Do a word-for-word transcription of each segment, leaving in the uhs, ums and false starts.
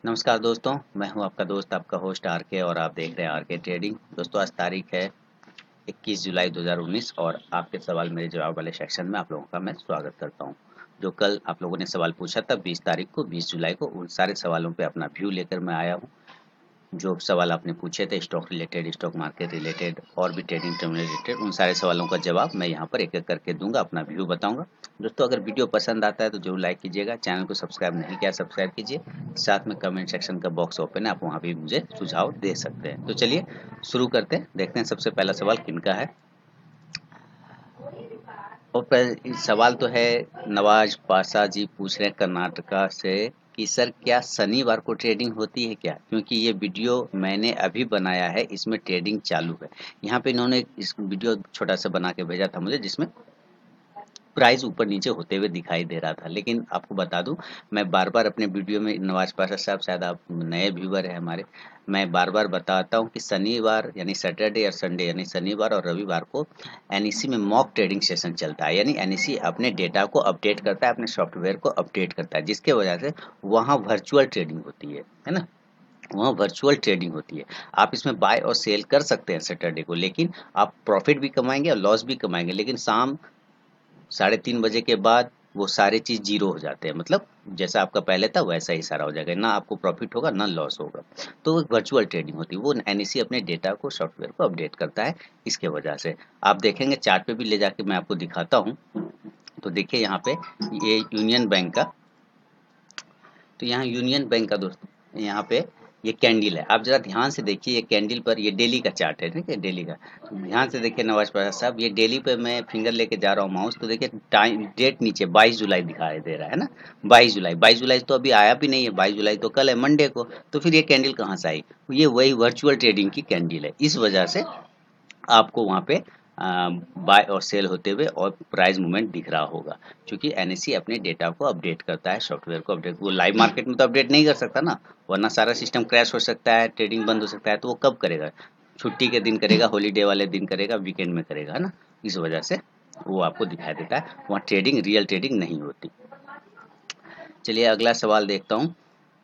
नमस्कार दोस्तों, मैं हूं आपका दोस्त आपका होस्ट आर के और आप देख रहे हैं आर के ट्रेडिंग। दोस्तों आज तारीख है इक्कीस जुलाई दो हज़ार उन्नीस और आपके सवाल मेरे जवाब वाले सेक्शन में आप लोगों का मैं स्वागत करता हूं। जो कल आप लोगों ने सवाल पूछा था बीस तारीख को बीस जुलाई को, उन सारे सवालों पे अपना व्यू लेकर मैं आया हूं। जो सवाल आपने पूछे थे stock related, stock market related और भी ट्रेडिंग टर्मिनल रिलेटेड, उन सारे सवालों का जवाब मैं यहाँ पर एक एक करके दूंगा, अपना व्यू बताऊंगा। दोस्तों अगर वीडियो पसंद आता है तो जरूर लाइक कीजिएगा, चैनल को सब्सक्राइब नहीं किया सब्सक्राइब कीजिए, साथ में कमेंट सेक्शन का बॉक्स ओपन है, आप वहाँ भी मुझे सुझाव दे सकते हैं। तो चलिए शुरू करते हैं, देखते हैं सबसे पहला सवाल किनका है। और पहले सवाल तो है नवाज पाशा जी पूछ रहे हैं कर्नाटका से कि सर क्या शनिवार को ट्रेडिंग होती है क्या, क्योंकि ये वीडियो मैंने अभी बनाया है, इसमें ट्रेडिंग चालू है। यहाँ पे इन्होंने इस वीडियो छोटा सा बना के भेजा था मुझे, जिसमें प्राइस ऊपर नीचे होते हुए दिखाई दे रहा था। लेकिन आपको बता दूं, मैं बार बार अपने वीडियो में, नवाज पाशा साहब शायद आप नए व्यूवर है हमारे, मैं बार बार बताता हूं कि शनिवार यानी सैटरडे और संडे यानी शनिवार और रविवार को एनईसी में मॉक ट्रेडिंग सेशन चलता है। यानी एनईसी अपने डेटा को अपडेट करता है, अपने सॉफ्टवेयर को अपडेट करता है, जिसके वजह से वहाँ वर्चुअल ट्रेडिंग होती है है ना। वहाँ वर्चुअल ट्रेडिंग होती है। आप इसमें बाय और सेल कर सकते हैं सैटरडे को, लेकिन आप प्रॉफिट भी कमाएंगे और लॉस भी कमाएंगे। लेकिन शाम साढ़े तीन बजे के बाद वो सारे चीज जीरो हो जाते हैं, मतलब जैसा आपका पहले था वैसा ही सारा हो जाएगा, ना आपको प्रॉफिट होगा ना लॉस होगा। तो वो वर्चुअल ट्रेडिंग होती है, वो एनईसी अपने डेटा को सॉफ्टवेयर को अपडेट करता है। इसके वजह से आप देखेंगे, चार्ट पे भी ले जाके मैं आपको दिखाता हूँ। तो देखिए यहाँ पे ये यूनियन बैंक का, तो यहाँ यूनियन बैंक का दोस्तों यहाँ पे ये कैंडल है। आप जरा ध्यान से देखिए, ये कैंडल पर ये डेली का चार्ट है, ठीक है, डेली का। तो ध्यान से देखिए नवाज पाशा साहब, ये डेली पे मैं फिंगर लेके जा रहा हूँ माउस, तो देखिए टाइम डेट नीचे बाईस जुलाई दिखाई दे रहा है ना। बाईस जुलाई बाईस जुलाई तो अभी आया भी नहीं है, बाईस जुलाई तो कल है, मंडे को। तो फिर ये कैंडल कहाँ से आई? ये वही वर्चुअल ट्रेडिंग की कैंडल है। इस वजह से आपको वहाँ पे बाय और सेल होते हुए और प्राइस मूवमेंट दिख रहा होगा, क्योंकि एनएससी अपने डेटा को अपडेट करता है, सॉफ्टवेयर को अपडेट। वो लाइव मार्केट में तो अपडेट नहीं कर सकता ना, वरना सारा सिस्टम क्रैश हो सकता है, ट्रेडिंग बंद हो सकता है। तो वो कब करेगा? छुट्टी के दिन करेगा, हॉलीडे वाले दिन करेगा, वीकेंड में करेगा, है ना। इस वजह से वो आपको दिखाई देता है, वहाँ ट्रेडिंग रियल ट्रेडिंग नहीं होती। चलिए अगला सवाल देखता हूँ।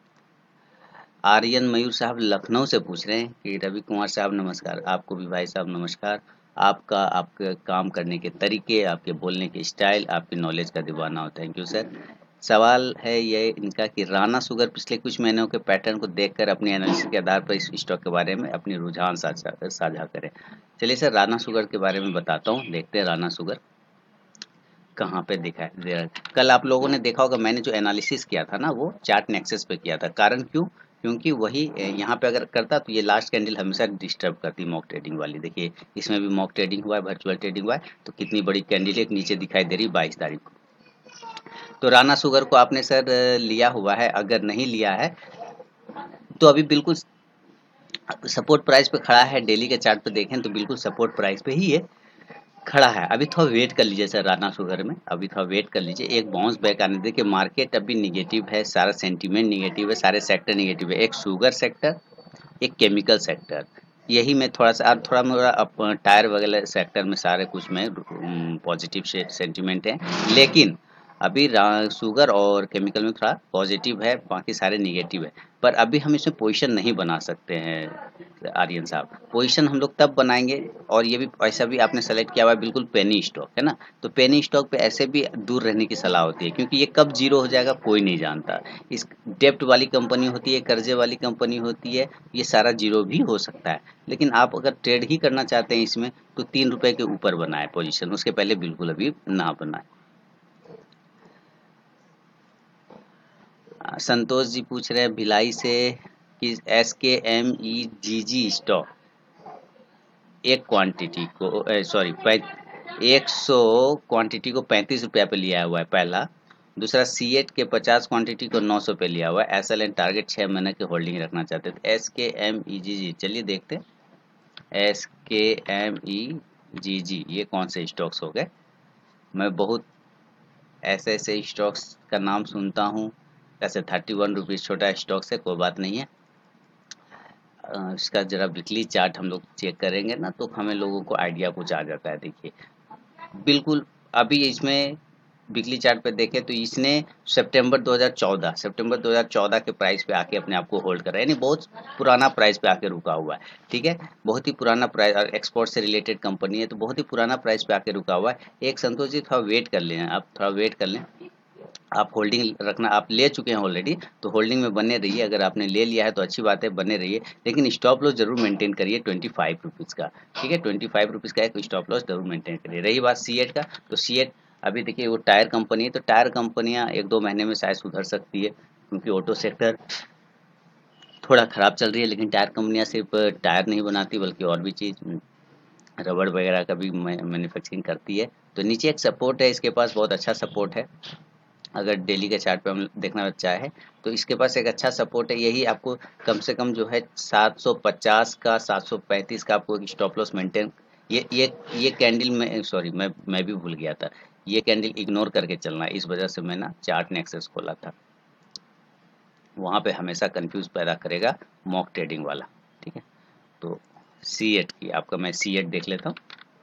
आर्यन मयूर साहब लखनऊ से पूछ रहे हैं कि रवि कुमार साहब नमस्कार। आपको भी भाई साहब नमस्कार। आपका आपके काम करने के तरीके, आपके बोलने के स्टाइल, आपकी नॉलेज का दीवाना हो, थैंक यू सर। सवाल है ये इनका कि राणा शुगर पिछले कुछ महीनों के पैटर्न को देखकर अपनी एनालिसिस के आधार पर इस स्टॉक के बारे में अपनी रुझान साझा साझा करें। चलिए सर, राणा शुगर के बारे में बताता हूँ, देखते हैं राणा शुगर कहाँ पे दिखाई दे रहा है। कल आप लोगों ने देखा होगा, मैंने जो एनालिसिस किया था ना वो चार्ट नेक्सस पे किया था। कारण क्यों? क्योंकि वही यहाँ पे अगर करता तो ये लास्ट कैंडल हमेशा डिस्टर्ब करती मॉक ट्रेडिंग वाली। देखिए इसमें भी मॉक ट्रेडिंग हुआ है, वर्चुअल ट्रेडिंग हुआ है, तो कितनी बड़ी कैंडल एक नीचे दिखाई दे रही बाईस तारीख को। तो राणा शुगर को आपने सर लिया हुआ है, अगर नहीं लिया है तो अभी बिल्कुल सपोर्ट प्राइस पे खड़ा है। डेली के चार्ट पे देखें तो बिल्कुल सपोर्ट प्राइस पे ही है, खड़ा है। अभी थोड़ा वेट कर लीजिए सर राणा शुगर में, अभी थोड़ा वेट कर लीजिए, एक बाउंस बैक आने। देखिए मार्केट अभी निगेटिव है, सारा सेंटीमेंट निगेटिव है, सारे सेक्टर निगेटिव है, एक शुगर सेक्टर, एक केमिकल सेक्टर। यही में थोड़ा सा और थोड़ा मोड़ा टायर वगैरह सेक्टर में सारे कुछ में पॉजिटिव सेंटीमेंट है। लेकिन अभी शुगर और केमिकल में थोड़ा पॉजिटिव है, बाकी सारे निगेटिव है। पर अभी हम इसमें पोजीशन नहीं बना सकते हैं आर्यन साहब। पोजीशन हम लोग तब बनाएंगे, और ये भी ऐसा भी आपने सेलेक्ट किया हुआ है बिल्कुल पेनी स्टॉक, है ना। तो पेनी स्टॉक पे ऐसे भी दूर रहने की सलाह होती है, क्योंकि ये कब जीरो हो जाएगा कोई नहीं जानता। इस डेप्ट वाली कंपनी होती है, कर्जे वाली कंपनी होती है, ये सारा जीरो भी हो सकता है। लेकिन आप अगर ट्रेड ही करना चाहते हैं इसमें तो तीन रुपए के ऊपर बनाए पोजीशन, उसके पहले बिल्कुल अभी ना बनाए। संतोष जी पूछ रहे हैं भिलाई से कि S K M E G G stock एक क्वांटिटी को, सॉरी एक सौ क्वांटिटी को पैंतीस रुपया पे लिया हुआ है पहला। दूसरा सी एट के पचास क्वांटिटी को नौ सौ पे लिया हुआ है। एस एल एन टारगेट छह महीने की होल्डिंग रखना चाहते हैं। S K M E G जी, चलिए देखते हैं S K M E G जी ये कौन से स्टॉक्स हो गए। मैं बहुत ऐसे ऐसे स्टॉक्स का नाम सुनता हूँ। ऐसे थर्टी वन रुपीज़ छोटा स्टॉक्स है, कोई बात नहीं है। अ, इसका जरा वीकली चार्ट हम लोग चेक करेंगे ना, तो हमें लोगों को आइडिया कुछ आ जाता है। देखिए बिल्कुल अभी इसमें वीकली चार्ट पे देखें तो इसने सितंबर दो हज़ार चौदह सितंबर दो हज़ार चौदह के प्राइस पे आके अपने आप को होल्ड कर रहा है, यानी बहुत पुराना प्राइस पे आके रुका हुआ है। ठीक है, बहुत ही पुराना प्राइस और एक्सपोर्ट से रिलेटेड कंपनी है, तो बहुत ही पुराना प्राइस पे आके रुका हुआ है। एक संतोष जी थोड़ा वेट कर लें, आप थोड़ा वेट कर लें, आप होल्डिंग रखना, आप ले चुके हैं ऑलरेडी तो होल्डिंग में बने रहिए। अगर आपने ले लिया है तो अच्छी बात है, बने रहिए, लेकिन स्टॉप लॉस जरूर मेंटेन करिए ट्वेंटी फाइव रुपीज़ का। ठीक है, ट्वेंटी फाइव रुपीज़ का एक स्टॉप लॉस जरूर मेंटेन करिए। रही बात सी एट का, तो सी एट अभी देखिए वो टायर कंपनी है, तो टायर कंपनियां एक दो महीने में शायद सुधर सकती है, क्योंकि ऑटो सेक्टर थोड़ा खराब चल रही है। लेकिन टायर कंपनियां सिर्फ टायर नहीं बनाती बल्कि और भी चीज़, रबड़ वगैरह का भी मैन्युफैक्चरिंग करती है। तो नीचे एक सपोर्ट है, इसके पास बहुत अच्छा सपोर्ट है। अगर डेली के चार्ट पे हम देखना चाहे तो इसके पास एक अच्छा सपोर्ट है, यही आपको कम से कम जो है सात सौ पचास का, सात सौ पैंतीस का आपको एक स्टॉप लॉस मेंटेन, ये ये ये कैंडल में, सॉरी मैं मैं भी भूल गया था, ये कैंडल इग्नोर करके चलना है। इस वजह से मैं ना चार्ट नेक्सस खोला था, वहाँ पे हमेशा कंफ्यूज पैदा करेगा मॉक ट्रेडिंग वाला। ठीक है, तो सी एट की आपका मैं सी एट देख लेता हूँ।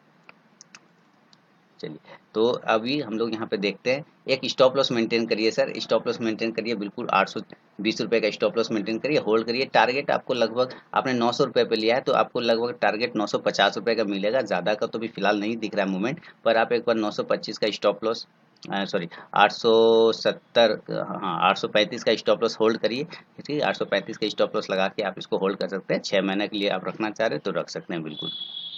चलिए, तो अभी हम लोग यहाँ पे देखते हैं, एक स्टॉप लॉस मेंटेन करिए सर, स्टॉप लॉस मेंटेन करिए बिल्कुल आठ सौ बीस रुपए का स्टॉप लॉस मेंटेन करिए, होल्ड करिए। टारगेट आपको लगभग, आपने नौ सौ रुपए पे लिया है तो आपको लगभग टारगेट नौ सौ पचास रुपए का मिलेगा, ज़्यादा का तो भी फिलहाल नहीं दिख रहा है मूवमेंट, पर आप एक बार नौ सौ पच्चीस का स्टॉप लॉस, सॉरी आठ सौ सत्तर, हाँ आठ सौ पैंतीस का स्टॉप लॉस होल्ड करिए। ठीक है, आठ सौ पैंतीस का स्टॉप लॉस लगा के आप इसको होल्ड कर सकते हैं। छः महीने के लिए आप रखना चाह रहे हैं तो रख सकते हैं बिल्कुल।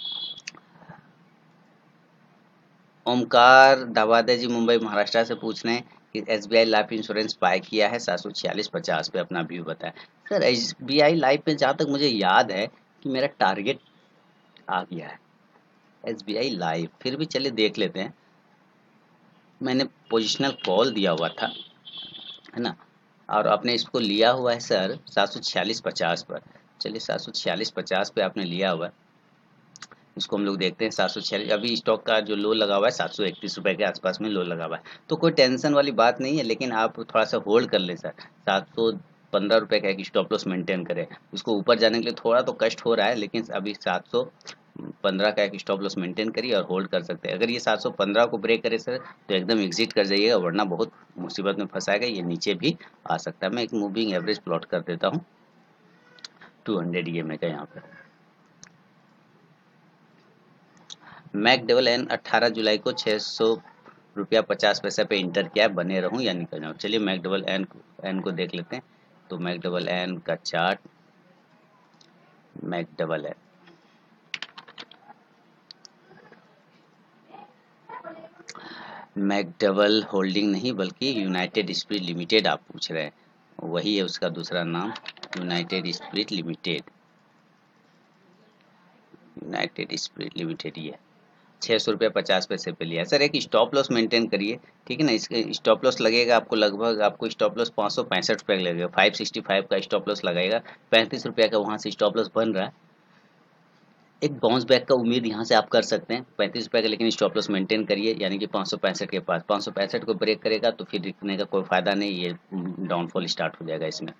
ओमकार दावादे जी मुंबई महाराष्ट्र से पूछ रहे हैं कि एसबीआई लाइफ इंश्योरेंस बाय किया है, सात सौ छियालीस पचास पे अपना व्यू बताएं। सर एसबीआई लाइफ में जहाँ तक मुझे याद है कि मेरा टारगेट आ गया है एसबीआई लाइफ, फिर भी चलिए देख लेते हैं। मैंने पोजिशनल कॉल दिया हुआ था, है ना, और आपने इसको लिया हुआ है सर सात सौ छियालीस पचास पर। चलिए सात सौ छियालीस पचास पे आपने लिया हुआ है, इसको हम लोग देखते हैं। सात सौ छियालीस अभी स्टॉक का जो लो लगा हुआ है सात सौ इकतीस रुपए के आसपास में लो लगा हुआ है, तो कोई टेंशन वाली बात नहीं है, लेकिन आप थोड़ा सा होल्ड कर लें सर। सात सौ पंद्रह रुपए का एक स्टॉप लॉस मेंटेन करें, उसको ऊपर जाने के लिए थोड़ा तो कष्ट हो रहा है, लेकिन अभी सात सौ पंद्रह का एक स्टॉप लॉस मेंटेन करिए और होल्ड कर सकते हैं। अगर ये सात सौ पंद्रह को ब्रेक करे सर तो एकदम एग्जिट कर जाइएगा, वरना बहुत मुसीबत में फंसाएगा, ये नीचे भी आ सकता है। मैं एक मूविंग एवरेज प्लॉट कर देता हूँ two hundred E M A का यहाँ पे। मैक डबल एन अट्ठारह जुलाई को छः सौ रुपया पचास पैसा पे इंटर किया है, बने रहूं या निकल जाऊं। चलिए मैक डबल एन एन को देख लेते हैं। तो मैक डबल एन का chart, McDowell's McDowell holding नहीं बल्कि यूनाइटेड स्पिरिट लिमिटेड आप पूछ रहे हैं, वही है उसका दूसरा नाम, united spirit limited, united spirit limited ये छः सौ रुपये पचास पैसे पे लिया सर। एक स्टॉप लॉस मेंटेन करिए, ठीक है ना, इसके स्टॉप लॉस लगेगा आपको लगभग, आपको स्टॉप लॉस पाँच सौ पैंसठ रुपये का लगेगा, फाइव सिक्सटी फाइव का स्टॉप लॉस लगाएगा, पैंतीस रुपये का वहाँ से स्टॉप लॉस बन रहा है। एक बाउंस बैक का उम्मीद यहाँ से आप कर सकते हैं पैंतीस रुपये का, लेकिन स्टॉप लॉस मेंटेन करिए, यानी कि पाँच सौ पैंसठ के पास। पाँच सौ पैंसठ को ब्रेक करेगा तो फिर दिखने का कोई फायदा नहीं, ये डाउनफॉल स्टार्ट हो जाएगा इसमें।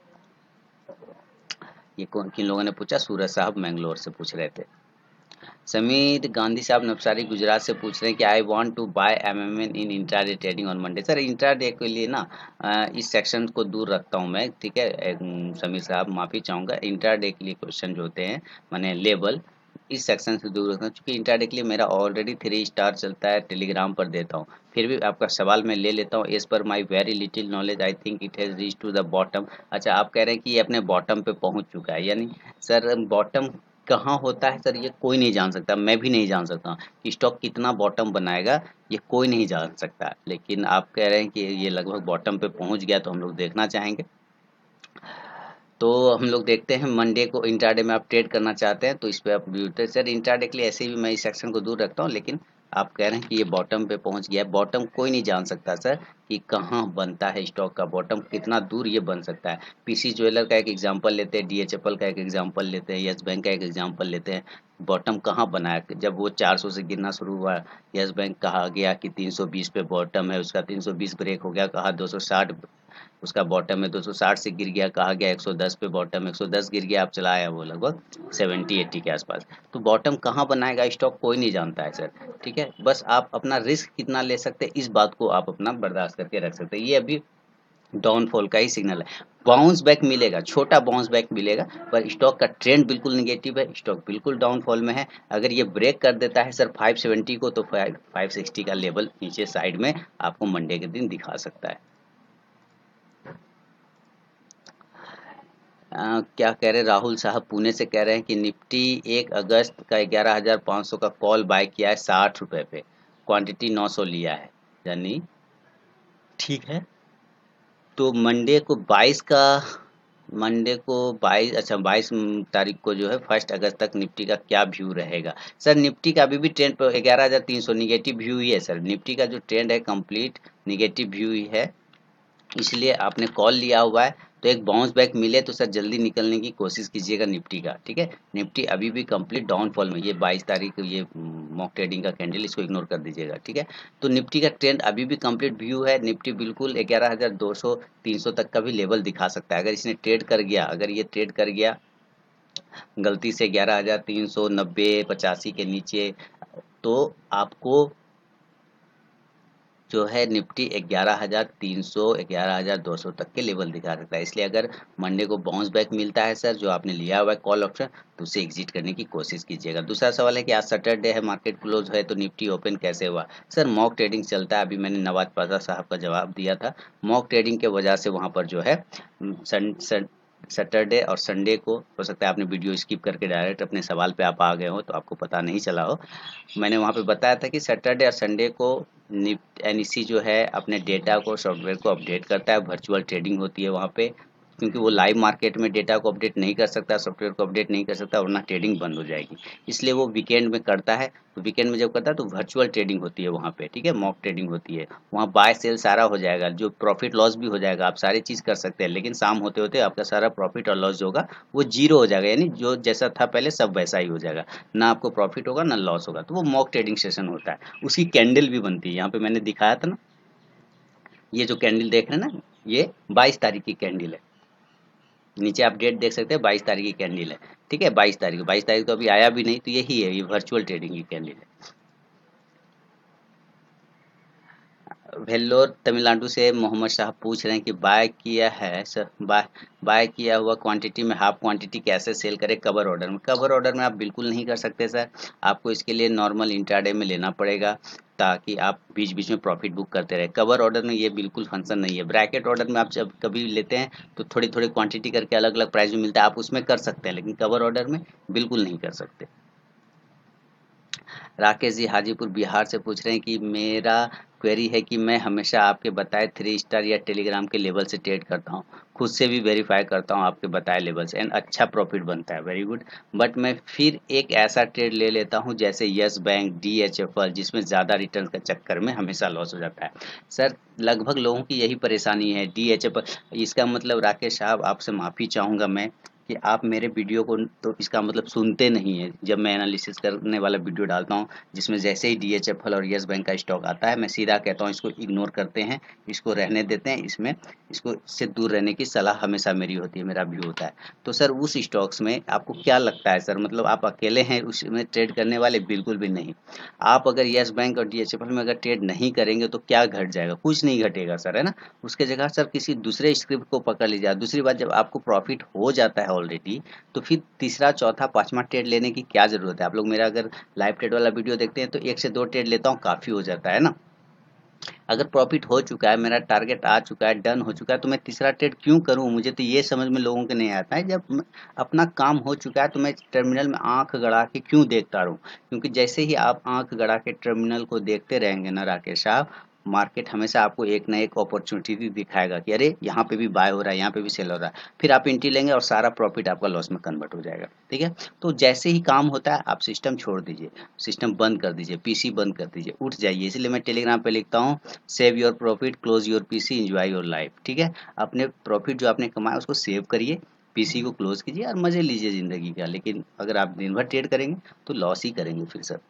ये कौन किन लोगों ने पूछा, सूरज साहब मैंगलोर से पूछ रहे थे। समीर गांधी साहब नवसारी गुजरात से पूछ रहे हैं कि I want to buy MMN in intraday trading on Monday. Sir intraday के लिए ना इस सेक्शन को दूर रखता हूं मैं, ठीक है समीर साहब, माफी चाहूंगा। इंट्राडे के लिए क्वेश्चन जो होते हैं माने लेबल, इस सेक्शन से दूर रखना, क्योंकि इंट्राडे के लिए मेरा ऑलरेडी थ्री स्टार चलता है, टेलीग्राम पर देता हूँ। फिर भी आपका सवाल मैं ले लेता हूँ। एज पर my very little knowledge I think it has reach to the bottom. अच्छा, आप कह रहे हैं कि ये अपने बॉटम पे पहुंच चुका है, यानी सर बॉटम कहाँ होता है सर, ये कोई नहीं जान सकता, मैं भी नहीं जान सकता कि स्टॉक कितना बॉटम बनाएगा, ये कोई नहीं जान सकता। लेकिन आप कह रहे हैं कि ये लगभग बॉटम पे पहुंच गया, तो हम लोग देखना चाहेंगे। तो हम लोग देखते हैं मंडे को इंट्राडे में आप ट्रेड करना चाहते हैं तो इस पे आप व्यू। सर इंट्राडे के लिए ऐसे भी मैं इस सेक्शन को दूर रखता हूँ, लेकिन आप कह रहे हैं कि ये बॉटम पे पहुंच गया है। बॉटम कोई नहीं जान सकता सर कि कहाँ बनता है स्टॉक का बॉटम, कितना दूर ये बन सकता है। पीसी ज्वेलर का एक एग्जांपल लेते हैं, डीएचएफएल का एक एग्जांपल लेते हैं, यस बैंक का एक एग्जांपल लेते हैं। बॉटम कहाँ बना है, जब वो चार सौ से गिरना शुरू हुआ, यस बैंक कहा गया कि तीन सौ बीस पे बॉटम है, उसका तीन सौ बीस ब्रेक हो गया, कहा दो सौ साठ उसका बॉटम में दो सौ साठ से गिर गया, कहा गया एक सौ दस पे बॉटम, एक सौ दस गिर गया, आप चला आया वो लगभग सत्तर अस्सी के आसपास। तो बॉटम कहाँ बनाएगा स्टॉक कोई नहीं जानता है सर, ठीक है। बस आप अपना रिस्क कितना ले सकते हैं इस बात को आप अपना बर्दाश्त करके रख सकते हैं। ये अभी डाउनफॉल का ही सिग्नल है। बाउंस बैक मिलेगा, छोटा बाउंस बैक मिलेगा, पर स्टॉक का ट्रेंड बिल्कुल निगेटिव है, स्टॉक बिल्कुल डाउनफॉल में है। अगर ये ब्रेक कर देता है सर पाँच सौ सत्तर को, तो पाँच सौ साठ का लेवल नीचे साइड में आपको मंडे के दिन दिखा सकता है। आ, क्या कह रहे हैं राहुल साहब पुणे से, कह रहे हैं कि निफ्टी एक अगस्त का ग्यारह हजार पाँच सौ का कॉल बाय किया है साठ रुपए पे, क्वांटिटी नौ सौ लिया है, यानी ठीक है। तो मंडे को बाईस का मंडे को बाईस, अच्छा बाईस तारीख को जो है फर्स्ट अगस्त तक निफ्टी का क्या व्यू रहेगा? सर निफ्टी का अभी भी ट्रेंड पर ग्यारह हजार तीन सौ निगेटिव व्यू ही है सर, निफ्टी का जो ट्रेंड है कंप्लीट निगेटिव व्यू ही है, इसलिए आपने कॉल लिया हुआ है। तो एक बाउंस बैक मिले तो सर जल्दी निकलने की कोशिश कीजिएगा निफ्टी का, ठीक है। निफ्टी अभी भी कंप्लीट डाउनफॉल में, ये बाईस तारीख ये मॉक ट्रेडिंग का कैंडल, इसको इग्नोर कर दीजिएगा, ठीक है। तो निफ्टी का ट्रेंड अभी भी कंप्लीट व्यू है, निफ्टी बिल्कुल ग्यारह हजार दो सौ तीन सौ तक का भी लेवल दिखा सकता है। अगर इसने ट्रेड कर गया, अगर ये ट्रेड कर गया गलती से ग्यारह हजार तीन सौ नब्बे पचासी के नीचे, तो आपको जो है निफ्टी ग्यारह हजार तीन सौ ग्यारह हजार दो सौ तक के लेवल दिखा सकता है। इसलिए अगर मंडे को बाउंस बैक मिलता है सर, जो आपने लिया हुआ है कॉल ऑप्शन, तो उसे एग्जिट करने की कोशिश कीजिएगा। दूसरा सवाल है कि आज सैटरडे है, मार्केट क्लोज है, तो निफ्टी ओपन कैसे हुआ? सर मॉक ट्रेडिंग चलता है, अभी मैंने नवाज पाजा साहब का जवाब दिया था। मॉक ट्रेडिंग के वजह से वहाँ पर जो है सन, सन, सैटरडे और संडे को हो सकता है आपने वीडियो स्किप करके डायरेक्ट अपने सवाल पे आप आ गए हो, तो आपको पता नहीं चला हो। मैंने वहाँ पे बताया था कि सैटरडे और संडे को एनईसी जो है अपने डेटा को, सॉफ्टवेयर को अपडेट करता है, वर्चुअल ट्रेडिंग होती है वहाँ पे, क्योंकि वो लाइव मार्केट में डेटा को अपडेट नहीं कर सकता, सॉफ्टवेयर को अपडेट नहीं कर सकता, वरना ट्रेडिंग बंद हो जाएगी। इसलिए वो वीकेंड में करता है। तो वीकेंड में जब करता है तो वर्चुअल ट्रेडिंग होती है वहाँ पे, ठीक है, मॉक ट्रेडिंग होती है। वहाँ बाय सेल सारा हो जाएगा, जो प्रॉफिट लॉस भी हो जाएगा, आप सारी चीज़ कर सकते हैं, लेकिन शाम होते होते आपका सारा प्रॉफिट और लॉस जो होगा वो जीरो हो जाएगा, यानी जो जैसा था पहले सब वैसा ही हो जाएगा, ना आपको प्रॉफिट होगा ना लॉस होगा। तो वो मॉक ट्रेडिंग सेशन होता है, उसकी कैंडल भी बनती है, यहाँ पे मैंने दिखाया था ना, ये जो कैंडल देख रहे हैं ना, ये बाईस तारीख की कैंडल है, नीचे आप डेट देख सकते हैं, बाईस तारीख की कैंडल है, ठीक है। बाईस तारीख बाईस तारीख तो अभी आया भी नहीं, तो यही है, ये वर्चुअल ट्रेडिंग की कैंडल है। वेल्लोर तमिलनाडु से मोहम्मद साहब पूछ रहे हैं कि बाय किया है सर, बाय बाय किया हुआ क्वांटिटी में हाफ क्वांटिटी कैसे सेल करें कवर ऑर्डर में? कवर ऑर्डर में आप बिल्कुल नहीं कर सकते सर, आपको इसके लिए नॉर्मल इंट्राडे में लेना पड़ेगा, ताकि आप बीच बीच में प्रॉफिट बुक करते रहे। कवर ऑर्डर में ये बिल्कुल फंक्शन नहीं है। ब्रैकेट ऑर्डर में आप जब कभी लेते हैं तो थोड़ी थोड़ी क्वांटिटी करके अलग अलग प्राइस में मिलता है, आप उसमें कर सकते हैं, लेकिन कवर ऑर्डर में बिल्कुल नहीं कर सकते। राकेश जी हाजीपुर बिहार से पूछ रहे हैं कि मेरा क्वेरी है कि मैं हमेशा आपके बताए थ्री स्टार या टेलीग्राम के लेवल से ट्रेड करता हूँ, खुद से भी वेरीफाई करता हूँ आपके बताए लेवल से, एंड अच्छा प्रॉफिट बनता है, वेरी गुड। बट मैं फिर एक ऐसा ट्रेड ले लेता हूँ जैसे yes bank, D H F L, जिसमें ज़्यादा रिटर्न के चक्कर में हमेशा लॉस हो जाता है। सर लगभग लोगों की यही परेशानी है, डी एच एफ एल। इसका मतलब राकेश साहब आपसे माफ़ी चाहूँगा मैं कि आप मेरे वीडियो को तो इसका मतलब सुनते नहीं है। जब मैं एनालिसिस करने वाला वीडियो डालता हूँ जिसमें जैसे ही डी एच एफ एल और यस बैंक का स्टॉक आता है, मैं सीधा कहता हूँ इसको इग्नोर करते हैं, इसको रहने देते हैं, इसमें इसको इससे दूर रहने की सलाह हमेशा मेरी होती है, मेरा व्यू होता है। तो सर उस स्टॉक्स में आपको क्या लगता है सर, मतलब आप अकेले हैं उसमें ट्रेड करने वाले? बिल्कुल भी नहीं। आप अगर यस बैंक और डी एच एफ एल में अगर ट्रेड नहीं करेंगे तो क्या घट जाएगा? कुछ नहीं घटेगा सर, है ना। उसके जगह सर किसी दूसरे स्क्रिप्ट को पकड़ लीजिए। दूसरी बात, जब आपको प्रॉफिट हो जाता है ऑलरेडी, तो फिर तीसरा चौथा पांचवा ट्रेड लेने की क्या जरूरत है? आप लोग मेरा अगर लाइव ट्रेड वाला वीडियो देखते हैं तो एक से दो ट्रेड लेता हूँ, काफी हो जाता है ना। अगर प्रॉफिट हो चुका है, मेरा टारगेट आ चुका है, डन हो चुका है, तो मैं तीसरा ट्रेड क्यों करूं? मुझे तो ये समझ में लोगों के नहीं आता है, जब अपना काम हो चुका है तो मैं टर्मिनल में आंख गड़ा के क्यों देखता रहूं? क्योंकि जैसे ही आप आंख गड़ा के टर्मिनल को देखते रहेंगे ना राकेश साहब, मार्केट हमेशा आपको एक ना एक अपॉर्चुनिटी दिखाएगा कि अरे यहाँ पे भी बाय हो रहा है, यहाँ पे भी सेल हो रहा है, फिर आप एंट्री लेंगे और सारा प्रॉफिट आपका लॉस में कन्वर्ट हो जाएगा, ठीक है। तो जैसे ही काम होता है आप सिस्टम छोड़ दीजिए, सिस्टम बंद कर दीजिए, पीसी बंद कर दीजिए, उठ जाइए। इसलिए मैं टेलीग्राम पे लिखता हूँ save your profit, close your PC, enjoy your life, ठीक है। अपने प्रॉफिट जो आपने कमाया उसको सेव करिए, पीसी को क्लोज कीजिए और मजे लीजिए जिंदगी का। लेकिन अगर आप दिन भर ट्रेड करेंगे तो लॉस ही करेंगे फिर सर।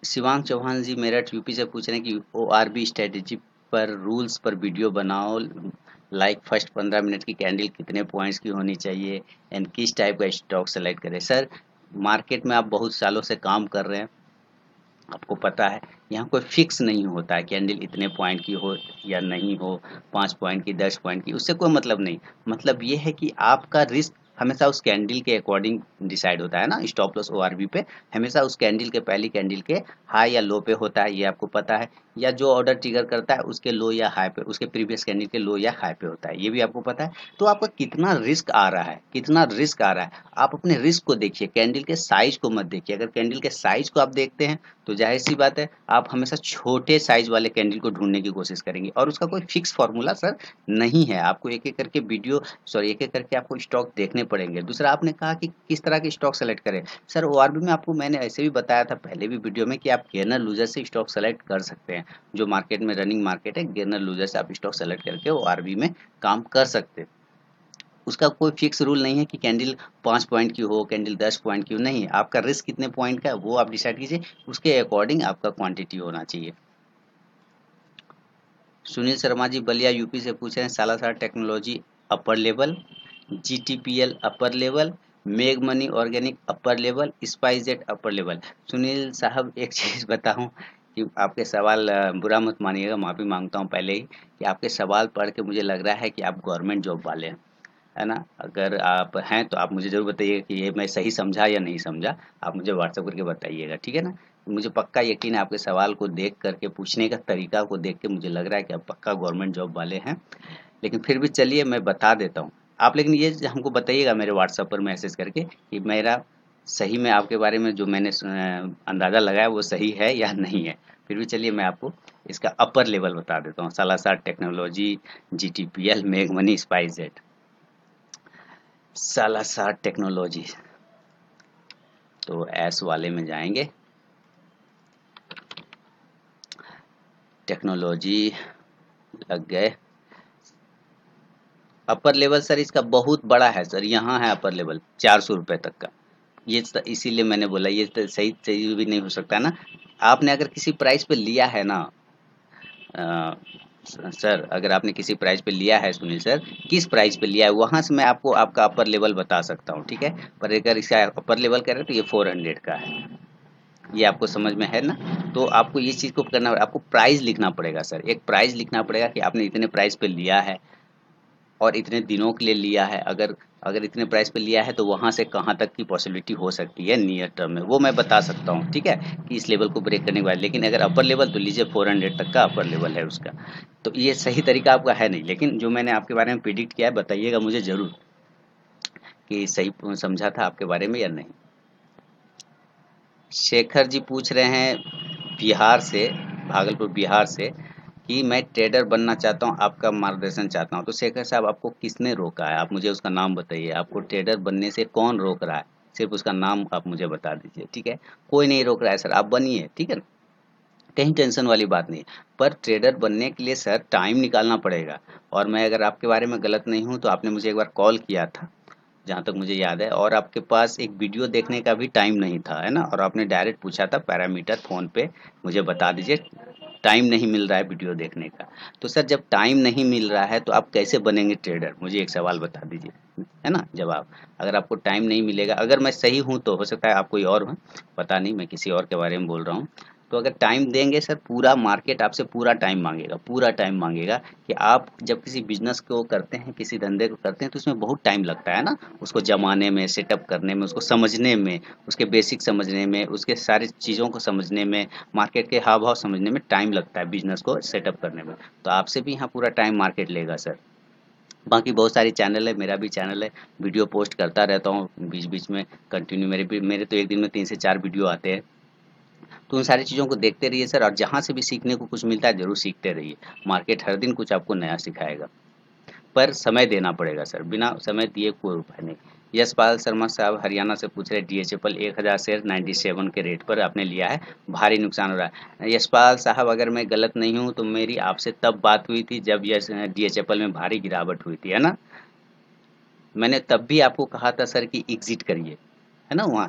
शिवांग चौहान जी मेरठ यूपी से पूछ रहे हैं कि ओआरबी स्ट्रेटेजी पर रूल्स पर वीडियो बनाओ, लाइक फर्स्ट पंद्रह मिनट की कैंडल कितने पॉइंट्स की होनी चाहिए एंड किस टाइप का स्टॉक सेलेक्ट करें। सर मार्केट में आप बहुत सालों से काम कर रहे हैं, आपको पता है यहाँ कोई फिक्स नहीं होता है कैंडल इतने पॉइंट की हो या नहीं हो, पाँच पॉइंट की, दस पॉइंट की, उससे कोई मतलब नहीं। मतलब ये है कि आपका रिस्क हमेशा उस कैंडल के अकॉर्डिंग डिसाइड होता है ना। स्टॉप लॉस ओआरबी पे हमेशा उस कैंडल के पहली कैंडल के हाई या लो पे होता है, ये आपको पता है। या जो ऑर्डर ट्रिगर करता है उसके लो या हाई पे, उसके प्रीवियस कैंडल के लो या हाई पे होता है, ये भी आपको पता है। तो आपका कितना रिस्क आ रहा है, कितना रिस्क आ रहा है, आप अपने रिस्क को देखिए, कैंडल के साइज को मत देखिए। अगर कैंडल के साइज को आप देखते हैं तो जाहिर सी बात है आप हमेशा छोटे साइज वाले कैंडल को ढूंढने की कोशिश करेंगे, और उसका कोई फिक्स फॉर्मूला सर नहीं है। आपको एक एक करके वीडियो सॉरी एक एक करके आपको स्टॉक देखने पड़ेंगे। दूसरा आपने कहा कि किस तरह के स्टॉक सेलेक्ट करें। सर ओआरबी में आपको मैंने ऐसे भी बताया था पहले भी वीडियो में कि आप गेनर लूजर से स्टॉक सेलेक्ट कर सकते हैं। जो मार्केट में रनिंग मार्केट है, गेनर लूजर से आप स्टॉक सेलेक्ट करके ओआरबी में काम कर सकते हैं। उसका कोई फिक्स रूल नहीं है कि कैंडल पाँच पॉइंट की हो, कैंडल दस पॉइंट की हो, नहीं। आपका रिस्क कितने पॉइंट का है वो आप डिसाइड कीजिए, उसके अकॉर्डिंग आपका क्वांटिटी होना चाहिए। सुनील शर्मा जी बलिया यूपी से पूछ रहे हैं Salasar technology upper level, GTPL upper level, Megh Mani organic upper level, SpiceJet upper level. Sunil साहब एक चीज़ बताऊं कि आपके सवाल अ, बुरा मत मानिएगा, माफ़ी मांगता हूं पहले ही कि आपके सवाल पढ़ के मुझे लग रहा है कि आप गवर्नमेंट जॉब वाले हैं, है ना। अगर आप हैं तो आप मुझे ज़रूर बताइएगा कि ये मैं सही समझा या नहीं समझा, आप मुझे व्हाट्सएप करके बताइएगा, ठीक है ना। मुझे पक्का यकीन है आपके सवाल को देख करके, पूछने का तरीका को देख के मुझे लग रहा है कि आप पक्का गवर्नमेंट जॉब वाले हैं। लेकिन फिर भी चलिए मैं बता देता हूँ आप, लेकिन ये हमको बताइएगा मेरे व्हाट्सएप पर मैसेज करके कि मेरा सही में आपके बारे में जो मैंने अ, अंदाज़ा लगाया वो सही है या नहीं है। फिर भी चलिए मैं आपको इसका अपर लेवल बता देता हूँ। Salasar technology, GTPL, Megh Mani, SpiceJet. Salasar technology तो एस वाले में जाएंगे, टेक्नोलॉजी लग गए। अपर लेवल सर इसका बहुत बड़ा है सर, यहाँ है अपर लेवल चार सौ रुपये तक का। ये स- इसीलिए मैंने बोला ये तो सही सही भी नहीं हो सकता ना। आपने अगर किसी प्राइस पे लिया है ना अ, स- सर अगर आपने किसी प्राइस पे लिया है, सुनील सर किस प्राइस पे लिया है वहां से मैं आपको आपका अपर लेवल बता सकता हूँ, ठीक है। पर अगर इसका अपर लेवल कह रहे हैं तो ये फोर हंड्रेड का है, ये आपको समझ में है ना। तो आपको ये चीज़ को करना, आपको प्राइस लिखना पड़ेगा सर, एक प्राइस लिखना पड़ेगा कि आपने इतने प्राइस पे लिया है और इतने दिनों के लिए लिया है। अगर अगर इतने प्राइस पे लिया है तो वहाँ से कहाँ तक की पॉसिबिलिटी हो सकती है नियर टर्म में, वो मैं बता सकता हूँ, ठीक है, कि इस लेवल को ब्रेक करने के बाद। लेकिन अगर अपर लेवल तो लीजिए फोर हंड्रेड तक का अपर लेवल है उसका। तो ये सही तरीका आपका है नहीं, लेकिन जो मैंने आपके बारे में प्रिडिक्ट किया है बताइएगा मुझे ज़रूर कि सही समझा था आपके बारे में या नहीं। शेखर जी पूछ रहे हैं बिहार से, भागलपुर बिहार से, कि मैं ट्रेडर बनना चाहता हूँ, आपका मार्गदर्शन चाहता हूँ। तो शेखर साहब आपको किसने रोका है, आप मुझे उसका नाम बताइए। आपको ट्रेडर बनने से कौन रोक रहा है, सिर्फ उसका नाम आप मुझे बता दीजिए, ठीक है। कोई नहीं रोक रहा है सर, आप बनिए, ठीक है ना, कहीं टेंशन वाली बात नहीं। पर ट्रेडर बनने के लिए सर टाइम निकालना पड़ेगा। और मैं अगर आपके बारे में गलत नहीं हूँ तो आपने मुझे एक बार कॉल किया था जहाँ तक मुझे याद है, और आपके पास एक वीडियो देखने का भी टाइम नहीं था, है ना। और आपने डायरेक्ट पूछा था पैरामीटर फ़ोन पे मुझे बता दीजिए, टाइम नहीं मिल रहा है वीडियो देखने का। तो सर जब टाइम नहीं मिल रहा है तो आप कैसे बनेंगे ट्रेडर, मुझे एक सवाल बता दीजिए, है ना जवाब। अगर आपको टाइम नहीं मिलेगा, अगर मैं सही हूँ तो हो सकता है आप कोई और हो, पता नहीं, मैं किसी और के बारे में बोल रहा हूँ। तो अगर टाइम देंगे सर, पूरा मार्केट आपसे पूरा टाइम मांगेगा, पूरा टाइम मांगेगा कि आप जब किसी बिजनेस को करते हैं, किसी धंधे को करते हैं तो उसमें बहुत टाइम लगता है ना, उसको जमाने में, सेटअप करने में, उसको समझने में, उसके बेसिक समझने में, उसके सारी चीज़ों को समझने में, मार्केट के हाव भाव समझने में टाइम लगता है बिजनेस को सेटअप करने में। तो आपसे भी यहाँ पूरा टाइम मार्केट लेगा सर। बाकी बहुत सारी चैनल है, मेरा भी चैनल है, वीडियो पोस्ट करता रहता हूँ बीच बीच में कंटिन्यू। मेरे भी मेरे तो एक दिन में तीन से चार वीडियो आते हैं। तो उन सारी चीज़ों को देखते रहिए सर, और जहाँ से भी सीखने को कुछ मिलता है ज़रूर सीखते रहिए। मार्केट हर दिन कुछ आपको नया सिखाएगा, पर समय देना पड़ेगा सर, बिना समय दिए कोई उपाय नहीं। यशपाल शर्मा साहब हरियाणा से पूछ रहे, डीएचएपल एक हज़ार शेयर सत्तानवे के रेट पर आपने लिया है, भारी नुकसान हो रहा है। यशपाल साहब अगर मैं गलत नहीं हूँ तो मेरी आपसे तब बात हुई थी जब यह डीएचएपल में भारी गिरावट हुई थी, है ना। मैंने तब भी आपको कहा था सर कि एग्जिट करिए, है ना वहाँ से।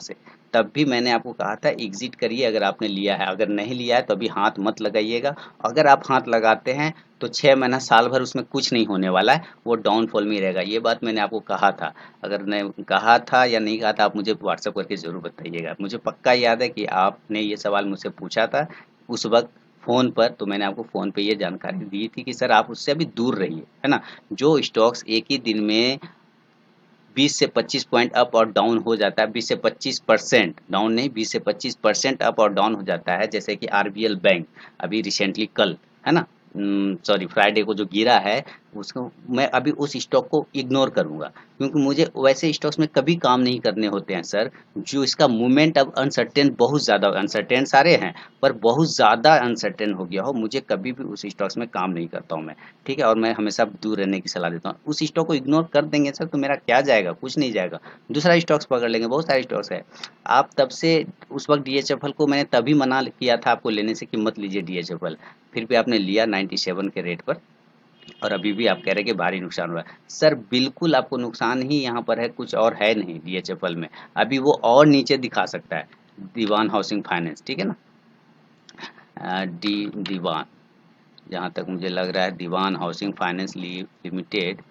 तब भी मैंने आपको कहा था एग्जिट करिए अगर आपने लिया है, अगर नहीं लिया है तो अभी हाथ मत लगाइएगा। अगर आप हाथ लगाते हैं तो छः महीना साल भर उसमें कुछ नहीं होने वाला है, वो डाउनफॉल में ही रहेगा। ये बात मैंने आपको कहा था। अगर मैं कहा था या नहीं कहा था आप मुझे व्हाट्सएप करके ज़रूर बताइएगा। मुझे पक्का याद है कि आपने ये सवाल मुझसे पूछा था उस वक्त फ़ोन पर, तो मैंने आपको फ़ोन पे ये जानकारी दी थी कि सर आप उससे अभी दूर रहिए, है ना। जो स्टॉक्स एक ही दिन में बीस से पच्चीस पॉइंट अप और डाउन हो जाता है, बीस से पच्चीस परसेंट डाउन नहीं, बीस से पच्चीस परसेंट अप और डाउन हो जाता है, जैसे कि आरबीएल बैंक अभी रिसेंटली कल, है ना, सॉरी फ्राइडे को जो गिरा है, उसको मैं अभी उस स्टॉक को इग्नोर करूंगा, क्योंकि मुझे वैसे स्टॉक्स में कभी काम नहीं करने होते हैं सर, जो इसका मूवमेंट अब अनसर्टेन, बहुत ज़्यादा अनसर्टेन सारे हैं, पर बहुत ज़्यादा अनसर्टेन हो गया हो, मुझे कभी भी उस स्टॉक्स में काम नहीं करता हूँ मैं, ठीक है। और मैं हमेशा दूर रहने की सलाह देता हूँ। उस स्टॉक को इग्नोर कर देंगे सर तो मेरा क्या जाएगा, कुछ नहीं जाएगा, दूसरा स्टॉक्स पकड़ लेंगे, बहुत सारे स्टॉक्स है। आप तब से उस वक्त डीएचएफएल को मैंने तभी मना किया था आपको लेने से कि मत लीजिए डीएचएफएल, फिर भी आपने लिया सत्तानवे के रेट पर, और अभी भी आप कह रहे हैं कि भारी नुकसान हुआ है। सर बिल्कुल आपको नुकसान ही यहाँ पर है, कुछ और है नहीं डीएचएफएल में। अभी वो और नीचे दिखा सकता है, दीवान हाउसिंग फाइनेंस, ठीक है ना, अ, डी दीवान, जहाँ तक मुझे लग रहा है दीवान हाउसिंग फाइनेंस लिमिटेड,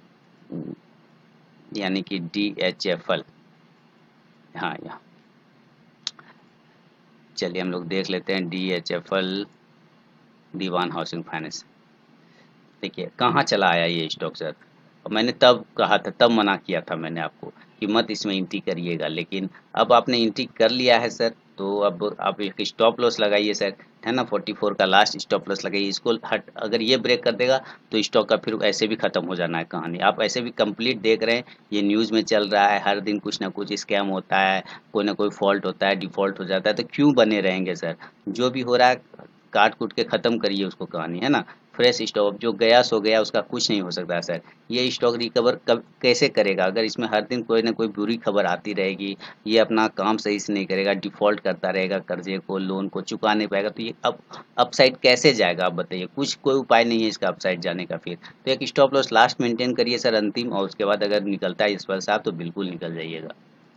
यानी कि डीएचएफएल, हाँ यहाँ चलिए हम लोग देख लेते हैं डीएचएफएल, दीवान हाउसिंग फाइनेंस। देखिए कहाँ चला आया ये स्टॉक सर, और मैंने तब कहा था, तब मना किया था मैंने आपको कि मत इसमें एंट्री करिएगा, लेकिन अब आपने एंट्री कर लिया है सर, तो अब आप एक स्टॉप लॉस लगाइए सर, है ना, चौवालीस का लास्ट स्टॉप लॉस लगाइए। इसको हट, अगर ये ब्रेक कर देगा तो स्टॉक का फिर ऐसे भी खत्म हो जाना है कहानी। आप ऐसे भी कंप्लीट देख रहे हैं, ये न्यूज़ में चल रहा है, हर दिन कुछ ना कुछ स्कैम होता है, कोई ना कोई फॉल्ट होता है, डिफॉल्ट हो जाता है, तो क्यों बने रहेंगे सर। जो भी हो रहा है काट कूट के ख़त्म करिए उसको कहानी, है ना। फ्रेश स्टॉक, जो गया सो गया, उसका कुछ नहीं हो सकता सर। ये स्टॉक रिकवर कब कैसे करेगा अगर इसमें हर दिन कोई ना कोई बुरी खबर आती रहेगी, ये अपना काम सही से नहीं करेगा, डिफ़ॉल्ट करता रहेगा, कर्जे को, लोन को चुका नहीं पाएगा, तो ये अप अपसाइड कैसे जाएगा आप बताइए। कुछ कोई उपाय नहीं है इसका अपसाइड जाने का फिर। तो एक स्टॉप लॉस लास्ट मेंटेन करिए सर अंतिम, और उसके बाद अगर निकलता है इस पर साहब तो बिल्कुल निकल जाइएगा।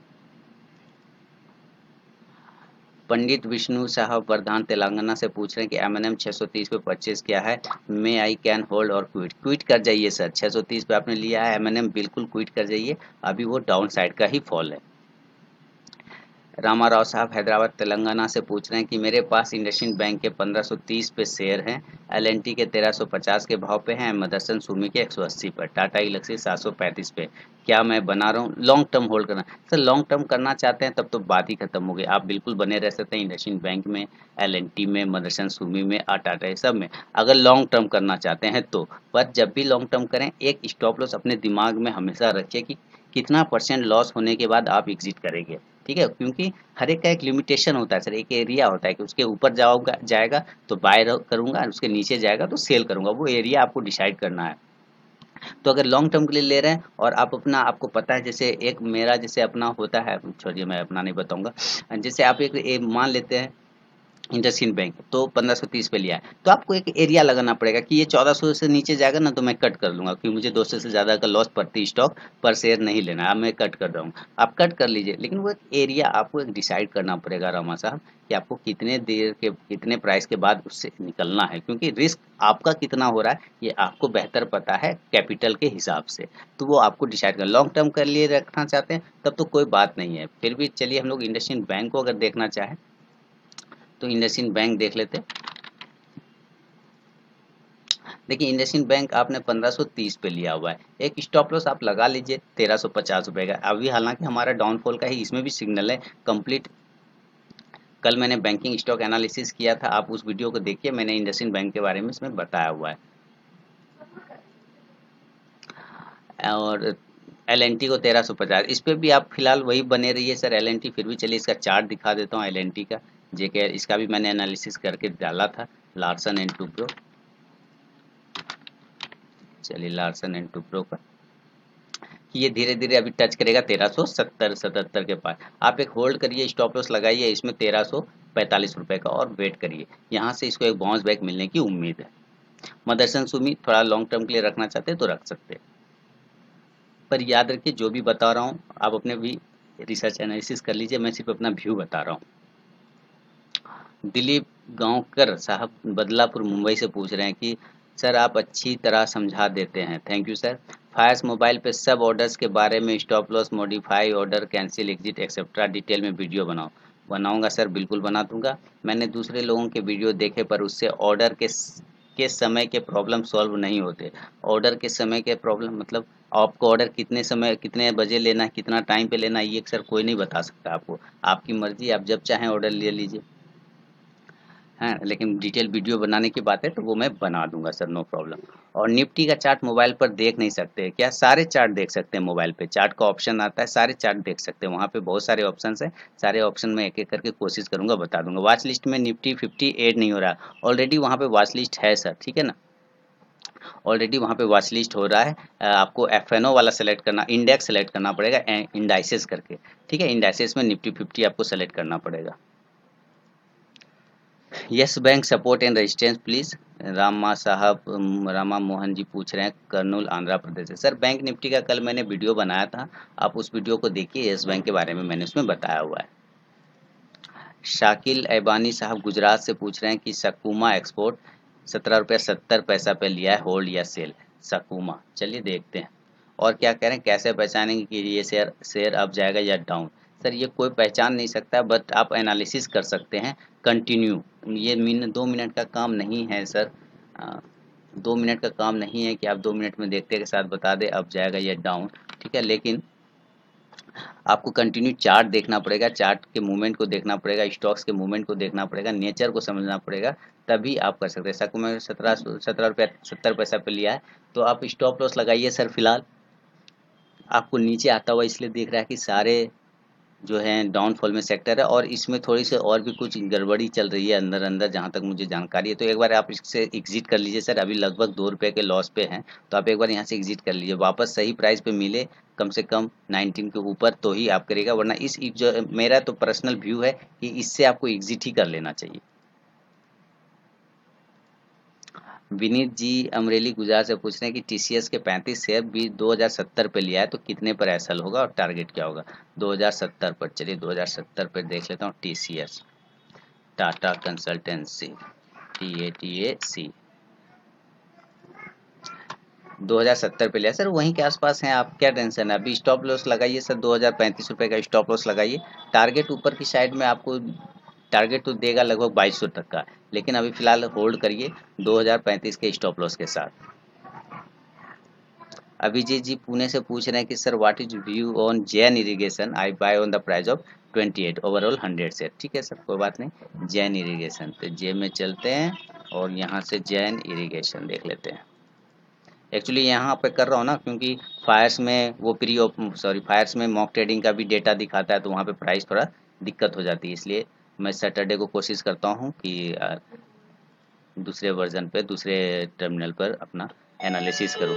पंडित विष्णु साहब वर्धान तेलंगाना से पूछ रहे हैं कि एम एन एम छः सौ तीस पे परचेज किया है, मे आई कैन होल्ड और क्विट। क्विट कर जाइए सर, छः सौ तीस पे आपने लिया है एम एन एम, बिल्कुल क्विट कर जाइए, अभी वो डाउन साइड का ही फॉल है। रामाराव साहब हैदराबाद तेलंगाना से पूछ रहे हैं कि मेरे पास इंडसइंड बैंक के पंद्रह सौ तीस पे शेयर हैं, एल एन टी के तेरह सौ पचास के भाव पे हैं, मदरसन सुमी के एक सौ अस्सी पर, टाटा इलेक्ट्रिक सात सौ पैंतीस पे, क्या मैं बना रहा हूँ लॉन्ग टर्म होल्ड करना। सर लॉन्ग टर्म करना चाहते हैं तब तो बात ही खत्म हो गई, आप बिल्कुल बने रह सकते हैं इंडसइंड बैंक में, एल एन टी में, मदरसन सुमी में और टाटा सब में, अगर लॉन्ग टर्म करना चाहते हैं तो। पर जब भी लॉन्ग टर्म करें एक स्टॉप लॉस अपने दिमाग में हमेशा रखिए कि कितना परसेंट लॉस होने के बाद आप एग्जिट करेंगे, ठीक है। क्योंकि हर एक का एक लिमिटेशन होता है सर, एक एरिया होता है कि उसके ऊपर जाऊंगा जाएगा तो बाय करूंगा, उसके नीचे जाएगा तो सेल करूंगा, वो एरिया आपको डिसाइड करना है। तो अगर लॉन्ग टर्म के लिए ले रहे हैं और आप अपना, आपको पता है जैसे एक मेरा जैसे अपना होता है, छोड़िए मैं अपना नहीं बताऊंगा, जैसे आप एक, एक मान लेते हैं इंडसइंड बैंक तो पंद्रह सौ तीस पे लिया है, तो आपको एक एरिया लगाना पड़ेगा कि ये चौदह सौ से नीचे जाएगा ना तो मैं कट कर लूंगा, क्योंकि मुझे दो सौ से ज़्यादा का लॉस प्रति स्टॉक पर शेयर नहीं लेना है, अब मैं कट कर रहा हूँ। आप कट कर लीजिए, लेकिन वो एक एरिया आपको एक डिसाइड करना पड़ेगा रामा साहब कि आपको कितने देर के, कितने प्राइस के बाद उससे निकलना है, क्योंकि रिस्क आपका कितना हो रहा है ये आपको बेहतर पता है कैपिटल के हिसाब से, तो वो आपको डिसाइड कर। लॉन्ग टर्म कर लिए रखना चाहते हैं तब तो कोई बात नहीं है, फिर भी चलिए हम लोग इंडसइंड बैंक को अगर देखना चाहें तो इंडसइंड बैंक देख लेते हैं। देखिए इंडसइंड बैंक आपने पंद्रह सौ तीस पे लिया हुआ है, एक स्टॉप लॉस आप लगा लीजिए तेरह सौ पचास रुपए का। अभी हालांकि हमारा डाउनफॉल का ही इसमें भी सिग्नल है कंप्लीट। कल मैंने बैंकिंग स्टॉक एनालिसिस किया था, आप उस वीडियो को देखिए, मैंने इंडसइंड बैंक के बारे में इसमें बताया हुआ है। और एल एन टी को तेरह सौ पचास, इस पे भी आप फिलहाल वही बने रहिए सर एल एन टी। फिर भी चलिए इसका चार्ट दिखा देता हूँ एल एन टी का, जेके इसका भी मैंने एनालिसिस करके डाला था, लार्सन एंड टुब्रो। चलिए लार्सन एंड टुब्रो का कि ये धीरे धीरे अभी टच करेगा तेरह सौ सत्तर सतहत्तर के पास, आप एक होल्ड करिए, स्टॉप लॉस लगाइए इसमें तेरह सौ पैंतालीस रुपए का और वेट करिए, यहाँ से इसको एक बाउंस बैक मिलने की उम्मीद है। मदरसन सुमी थोड़ा लॉन्ग टर्म के लिए रखना चाहते हैं तो रख सकते हैं, पर याद रखिए जो भी बता रहा हूँ आप अपने भी रिसर्च एनालिसिस कर लीजिए, मैं सिर्फ अपना व्यू बता रहा हूँ। दिलीप गांवकर साहब बदलापुर मुंबई से पूछ रहे हैं कि सर आप अच्छी तरह समझा देते हैं, thank you sir. Fyers mobile पे सब ऑर्डर्स के बारे में stop loss, modify order, cancel, exit etcetera detail में वीडियो बनाओ। बनाऊंगा सर, बिल्कुल बना दूंगा। मैंने दूसरे लोगों के वीडियो देखे पर उससे ऑर्डर के के समय के प्रॉब्लम सॉल्व नहीं होते। ऑर्डर के समय के प्रॉब्लम मतलब आपको ऑर्डर कितने समय कितने बजे लेना है, कितना टाइम पे लेना है, ये सर कोई नहीं बता सकता आपको। आपकी मर्जी, आप जब चाहें ऑर्डर ले लीजिए। हाँ, लेकिन डिटेल वीडियो बनाने की बात है तो वो मैं बना दूंगा सर, नो प्रॉब्लम। और निफ्टी का चार्ट मोबाइल पर देख नहीं सकते क्या? सारे चार्ट देख सकते हैं मोबाइल पे, चार्ट का ऑप्शन आता है, सारे चार्ट देख सकते हैं, वहाँ पे बहुत सारे ऑप्शंस हैं। सारे ऑप्शन में एक एक करके कोशिश करूंगा, बता दूंगा। वॉच लिस्ट में निफ्टी फिफ्टी एड नहीं हो रहा, ऑलरेडी वहाँ पे वॉच लिस्ट है सर, ठीक है ना। ऑलरेडी वहाँ पे वॉच लिस्ट हो रहा है। अ, आपको एफ एन ओ वाला सेलेक्ट करना, इंडेक्स सेलेक्ट करना पड़ेगा इंडाइसेस करके, ठीक है। इंडाइसेस में निफ्टी फिफ्टी आपको सेलेक्ट करना पड़ेगा। Yes Bank support and resistance please, Rama साहब अम, रामा मोहन जी पूछ रहे हैं कर्नूल आंध्र प्रदेश से। सर बैंक निफ्टी का कल मैंने वीडियो बनाया था, आप उस वीडियो को देखिए, यस बैंक के बारे में मैंने उसमें बताया हुआ है। शाकिल ऐबानी साहब गुजरात से पूछ रहे हैं कि सकुमा एक्सपोर्ट सत्रह रुपया सत्तर पैसा पे लिया है, होल्ड या सेल? सकुमा, चलिए देखते हैं। और क्या कह रहे हैं, कैसे पहचानेंगे कि ये शेयर शेयर अप जाएगा या डाउन? सर ये कोई पहचान नहीं सकता, बट आप एनालिसिस कर सकते हैं। कंटिन्यू, ये मिन दो मिनट का काम नहीं है सर। आ, दो मिनट का काम नहीं है कि आप दो मिनट में देखते के साथ बता दें अप जाएगा या डाउन, ठीक है। लेकिन आपको कंटिन्यू चार्ट देखना पड़ेगा, चार्ट के मूवमेंट को देखना पड़ेगा, स्टॉक्स के मूवमेंट को देखना पड़ेगा, नेचर को समझना पड़ेगा, तभी आप कर सकते हैं। सक में सत्रह सत्रह रुपया सत्तर पैसा पे लिया है तो आप स्टॉप लॉस लगाइए सर। फिलहाल आपको नीचे आता हुआ इसलिए देख रहा है कि सारे जो है डाउनफॉल में सेक्टर है, और इसमें थोड़ी सी और भी कुछ गड़बड़ी चल रही है अंदर अंदर, जहाँ तक मुझे जानकारी है। तो एक बार आप इससे एग्जिट कर लीजिए सर, अभी लगभग दो रुपये के लॉस पे हैं, तो आप एक बार यहाँ से एग्जिट कर लीजिए। वापस सही प्राइस पे मिले कम से कम नाइनटीन के ऊपर तो ही आप करेगा, वरना इस जो मेरा तो पर्सनल व्यू है कि इससे आपको एग्जिट ही कर लेना चाहिए। विनीत जी अमरेली गुजरात से पूछ रहे हैं कि टीसीएस के पैंतीस शेयर भी दो हज़ार सत्तर पे लिया है तो कितने पर एसएल होगा और टारगेट क्या होगा? दो हज़ार सत्तर पर, चलिए दो हज़ार सत्तर पर देख लेता हूँ। TCS, Tata consultancy, T A T A C, दो हज़ार सत्तर पे लिया सर, वहीं के आसपास हैं आप, क्या टेंशन है। अभी स्टॉप लॉस लगाइए सर, दो हज़ार पैंतीस रुपये का स्टॉप लॉस लगाइए। टारगेट ऊपर की साइड में आपको टारगेट तो देगा लगभग बाईस सौ तक का, लेकिन अभी फिलहाल होल्ड करिए दो हज़ार पैंतीस के स्टॉप लॉस के साथ। अभिजीत जी पुणे से पूछ रहे हैं कि sir what is view on Jain irrigation, I buy on the price of अट्ठाईस, ओवरऑल हंड्रेड शेयर। ठीक है सर, कोई बात नहीं। जैन इरिगेशन, तो जे में चलते हैं और यहाँ से जैन इरिगेशन देख लेते हैं। एक्चुअली यहाँ पे कर रहा हूँ ना, क्योंकि फायर्स में वो प्री सॉरी फायर्स में मॉक ट्रेडिंग का भी डेटा दिखाता है, तो वहाँ पे प्राइस थोड़ा दिक्कत हो जाती है, इसलिए मैं सैटरडे को कोशिश करता हूँ कि आ, दूसरे वर्जन पे, दूसरे टर्मिनल पर अपना एनालिसिस करूँ।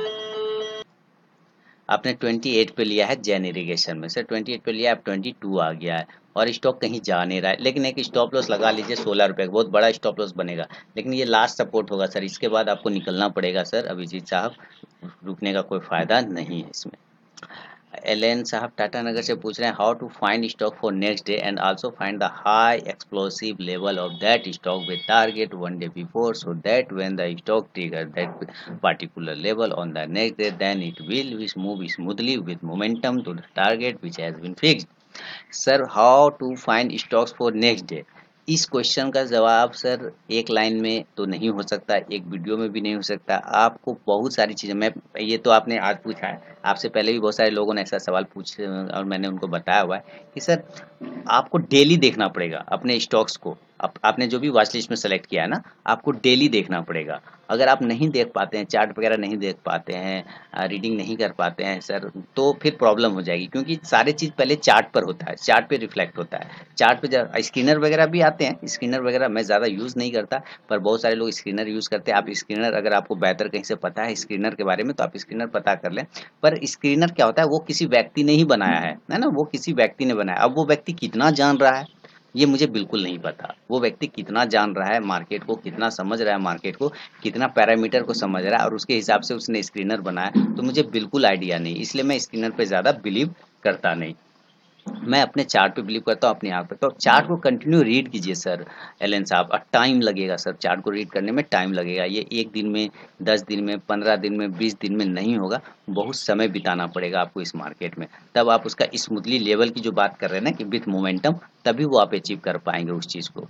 आपने अट्ठाईस पे लिया है जैन इरिगेशन में, सर अट्ठाईस पे लिया, अब बाईस आ गया है और स्टॉक कहीं जा नहीं रहा है। लेकिन एक स्टॉप लॉस लगा लीजिए सोलह रुपये का, बहुत बड़ा स्टॉप लॉस बनेगा, लेकिन ये लास्ट सपोर्ट होगा सर, इसके बाद आपको निकलना पड़ेगा सर अभिजीत साहब, रुकने का कोई फायदा नहीं है इसमें। एल साहब टाटा नगर से पूछ रहे हैं how to find stock for next day and also find the high explosive level of that stock with target one day before, so that when the stock trigger that particular level on the next day then it will move smoothly with momentum to the target which has been fixed. Sir how to find stocks for next day, इस question का जवाब sir एक line में तो नहीं हो सकता, एक वीडियो में भी नहीं हो सकता। आपको बहुत सारी चीज़ें, मैं ये तो आपने आज पूछा है, आपसे पहले भी बहुत सारे लोगों ने ऐसा सवाल पूछे और मैंने उनको बताया हुआ है कि सर आपको डेली देखना पड़ेगा अपने स्टॉक्स को। आप, आपने जो भी वॉच लिस्ट में सेलेक्ट किया है ना, आपको डेली देखना पड़ेगा। अगर आप नहीं देख पाते हैं, चार्ट वगैरह नहीं देख पाते हैं, रीडिंग नहीं कर पाते हैं सर, तो फिर प्रॉब्लम हो जाएगी, क्योंकि सारे चीज़ पहले चार्ट पर होता है, चार्ट पे रिफ्लेक्ट होता है। चार्ट पे स्क्रीनर वगैरह भी आते हैं, स्क्रीनर वगैरह मैं ज़्यादा यूज़ नहीं करता, पर बहुत सारे लोग स्क्रीनर यूज़ करते हैं। आप स्क्रीनर, अगर आपको बेहतर कहीं से पता है स्क्रीनर के बारे में, तो आप स्क्रीनर पता कर लें। पर स्क्रीनर क्या होता है, वो किसी व्यक्ति ने ही बनाया है है ना, वो किसी व्यक्ति ने बनाया। अब वो व्यक्ति कितना जान रहा है ये मुझे बिल्कुल नहीं पता, वो व्यक्ति कितना जान रहा है मार्केट को, कितना समझ रहा है मार्केट को, कितना पैरामीटर को समझ रहा है और उसके हिसाब से उसने स्क्रीनर बनाया, तो मुझे बिल्कुल आइडिया नहीं, इसलिए मैं स्क्रीनर पे ज़्यादा बिलीव करता नहीं। मैं अपने चार्ट पे बिलीव करता हूँ, अपने आप पे। तो चार्ट को कंटिन्यू रीड कीजिए सर एलन साहब, और टाइम लगेगा सर, चार्ट को रीड करने में टाइम लगेगा। ये एक दिन में, दस दिन में, पंद्रह दिन में, बीस दिन में नहीं होगा, बहुत समय बिताना पड़ेगा आपको इस मार्केट में। तब आप उसका स्मूथली लेवल की जो बात कर रहे हैं ना कि विथ मोमेंटम, तभी वो आप अचीव कर पाएंगे उस चीज़ को।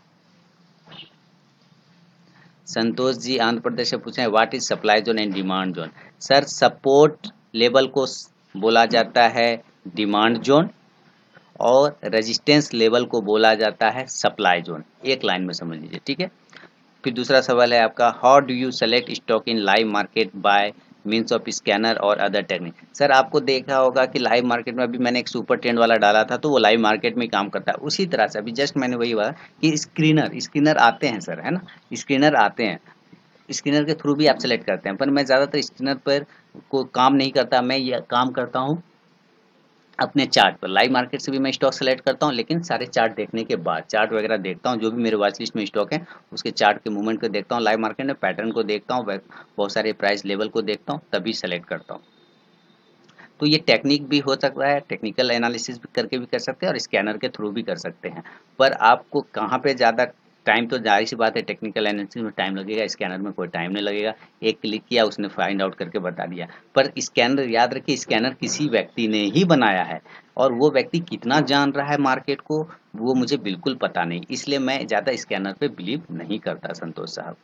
संतोष जी आंध्र प्रदेश से पूछ रहे हैं what is supply zone and demand zone. Sir support level को स- बोला जाता है डिमांड जोन, और रेजिस्टेंस लेवल को बोला जाता है सप्लाई जोन। एक लाइन में समझ लीजिए, ठीक है। फिर दूसरा सवाल है आपका, how do you select stock in live market by means of scanner और अदर टेक्निक। सर आपको देखा होगा कि लाइव मार्केट में अभी मैंने एक सुपर ट्रेंड वाला डाला था, तो वो लाइव मार्केट में काम करता है। उसी तरह से अभी जस्ट मैंने वही बोला कि स्क्रीनर स्क्रीनर आते हैं सर, है ना, स्क्रीनर आते हैं, स्क्रीनर के थ्रू भी आप सेलेक्ट करते हैं। पर मैं ज़्यादातर स्क्रीनर पर को काम नहीं करता, मैं ये काम करता हूँ अपने चार्ट पर। लाइव मार्केट से भी मैं स्टॉक सेलेक्ट करता हूँ, लेकिन सारे चार्ट देखने के बाद, चार्ट वगैरह देखता हूँ, जो भी मेरे वॉच लिस्ट में स्टॉक है उसके चार्ट के मूवमेंट को देखता हूँ, लाइव मार्केट में पैटर्न को देखता हूँ, बहुत सारे प्राइस लेवल को देखता हूँ, तभी सेलेक्ट करता हूँ। तो ये टेक्निक भी हो सकता है, टेक्निकल एनालिसिस भी करके भी कर सकते हैं, और स्कैनर के थ्रू भी कर सकते हैं। पर आपको कहाँ पे ज़्यादा टाइम, तो जाहिर सी बात है टेक्निकल एनालिसिस में टाइम लगेगा, स्कैनर में कोई टाइम नहीं लगेगा। एक क्लिक किया, उसने फाइंड आउट करके बता दिया। पर स्कैनर, याद रखिए, स्कैनर किसी व्यक्ति ने ही बनाया है, और वो व्यक्ति कितना जान रहा है मार्केट को वो मुझे बिल्कुल पता नहीं, इसलिए मैं ज़्यादा स्कैनर पे बिलीव नहीं करता संतोष साहब।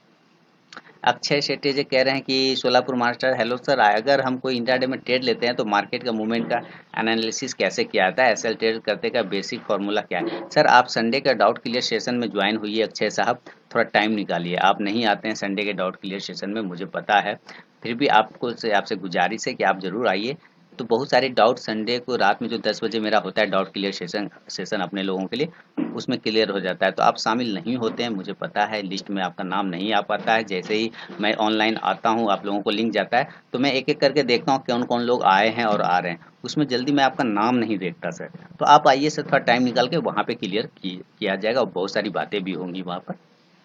अक्षय शेट्टी जी कह रहे हैं कि सोलापुर मास्टर, हेलो सर, अगर हम कोई इंट्राडे में ट्रेड लेते हैं तो मार्केट का मूवमेंट का एनालिसिस कैसे किया जाता है, एसएल ट्रेड करते का बेसिक फार्मूला क्या है। सर आप संडे का डाउट क्लियर सेशन में ज्वाइन हुई अक्षय साहब, थोड़ा टाइम निकालिए। आप नहीं आते हैं संडे के डाउट क्लियर सेशन में, मुझे पता है, फिर भी आपको से आपसे गुजारिश है कि आप जरूर आइए। तो बहुत सारे डाउट संडे को रात में जो दस बजे मेरा होता है डाउट क्लियर सेशन सेशन अपने लोगों के लिए, उसमें क्लियर हो जाता है। तो आप शामिल नहीं होते हैं, मुझे पता है, लिस्ट में आपका नाम नहीं आ पाता है। जैसे ही मैं ऑनलाइन आता हूँ, आप लोगों को लिंक जाता है, तो मैं एक एक करके देखता हूँ कौन कौन लोग आए हैं और आ रहे हैं, उसमें जल्दी मैं आपका नाम नहीं देखता सर। तो आप आइए सर, थोड़ा टाइम निकाल के वहाँ पे क्लियर किया जाएगा, और बहुत सारी बातें भी होंगी वहाँ पर।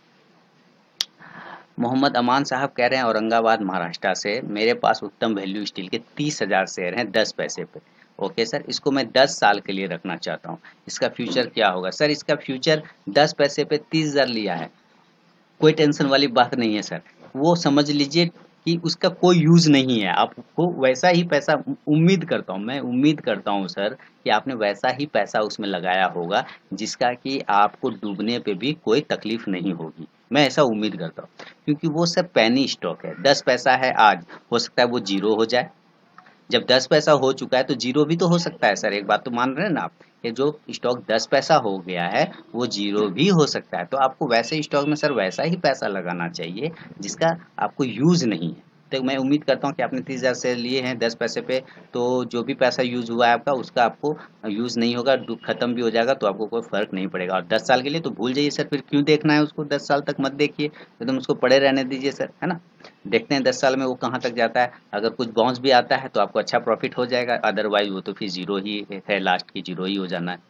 मोहम्मद अमान साहब कह रहे हैं औरंगाबाद महाराष्ट्र से, मेरे पास उत्तम वैल्यू स्टील के तीस हजार शेयर हैं दस पैसे पे। ओके सर, इसको मैं दस साल के लिए रखना चाहता हूँ, इसका फ्यूचर क्या होगा। सर इसका फ्यूचर दस पैसे पे तीस हजार लिया है, कोई टेंशन वाली बात नहीं है सर। वो समझ लीजिए कि उसका कोई यूज नहीं है, आपको वैसा ही पैसा, उम्मीद करता हूँ मैं, उम्मीद करता हूँ सर कि आपने वैसा ही पैसा उसमें लगाया होगा जिसका कि आपको डूबने पे भी कोई तकलीफ नहीं होगी। मैं ऐसा उम्मीद करता हूँ, क्योंकि वो सर पैनी स्टॉक है, दस पैसा है आज, हो सकता है वो जीरो हो जाए। जब दस पैसा हो चुका है तो जीरो भी तो हो सकता है सर, एक बात तो मान रहे हैं ना आप, कि जो स्टॉक दस पैसा हो गया है वो जीरो भी हो सकता है। तो आपको वैसे स्टॉक में सर वैसा ही पैसा लगाना चाहिए जिसका आपको यूज नहीं है। तो मैं उम्मीद करता हूँ कि आपने तीस हजार शेयर लिए हैं दस पैसे पे, तो जो भी पैसा यूज हुआ है आपका, उसका आपको यूज नहीं होगा, खत्म भी हो जाएगा, तो आपको कोई फर्क नहीं पड़ेगा। और दस साल के लिए तो भूल जाइए सर, फिर क्यों देखना है उसको, दस साल तक मत देखिए, एकदम उसको पड़े रहने दीजिए सर, है ना। देखते हैं दस साल में वो कहाँ तक जाता है, अगर कुछ बाउंस भी आता है तो आपको अच्छा प्रॉफिट हो जाएगा, अदरवाइज वो तो फिर जीरो ही है, लास्ट की जीरो ही हो जाना है।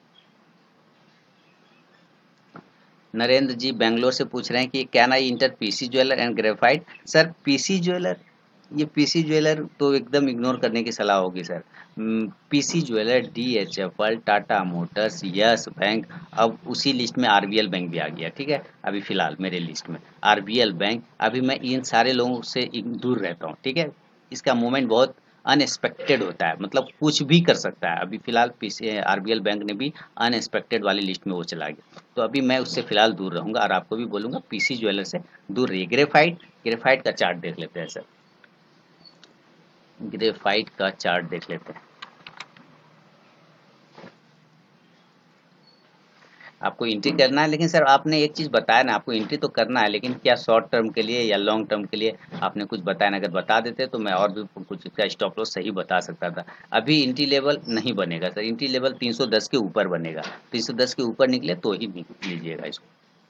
नरेंद्र जी बेंगलोर से पूछ रहे हैं कि can I enter PC jeweller and graphite. Sir PC jeweller, ये पीसी ज्वेलर तो एकदम इग्नोर करने की सलाह होगी sir. PC jeweller, DHFL, Tata motors, Yes Bank, अब उसी लिस्ट में आरबीएल बैंक भी आ गया, ठीक है, अभी फिलहाल मेरे लिस्ट में आरबीएल बैंक। अभी मैं इन सारे लोगों से दूर रहता हूँ, ठीक है। इसका मूवमेंट बहुत अनएक्सपेक्टेड होता है, मतलब कुछ भी कर सकता है। अभी फिलहाल पीसी आरबीएल बैंक ने भी अनएक्सपेक्टेड वाली लिस्ट में वो चला गया, तो अभी मैं उससे फिलहाल दूर रहूंगा, और आपको भी बोलूंगा पीसी ज्वेलर से दूर रहिए। ग्रेफाइट, ग्रेफाइट का चार्ट देख लेते हैं सर, ग्रेफाइट का चार्ट देख लेते हैं। आपको एंट्री करना है, लेकिन सर आपने एक चीज बताया ना, आपको एंट्री तो करना है, लेकिन क्या शॉर्ट टर्म के लिए या लॉन्ग टर्म के लिए आपने कुछ बताया ना, अगर बता देते तो मैं और भी कुछ इसका स्टॉप लॉस सही बता सकता था। अभी एंट्री लेवल नहीं बनेगा सर, एंट्री लेवल तीन सौ दस के ऊपर बनेगा, तीन सौ दस के ऊपर निकले तो ही लीजिएगा इसको।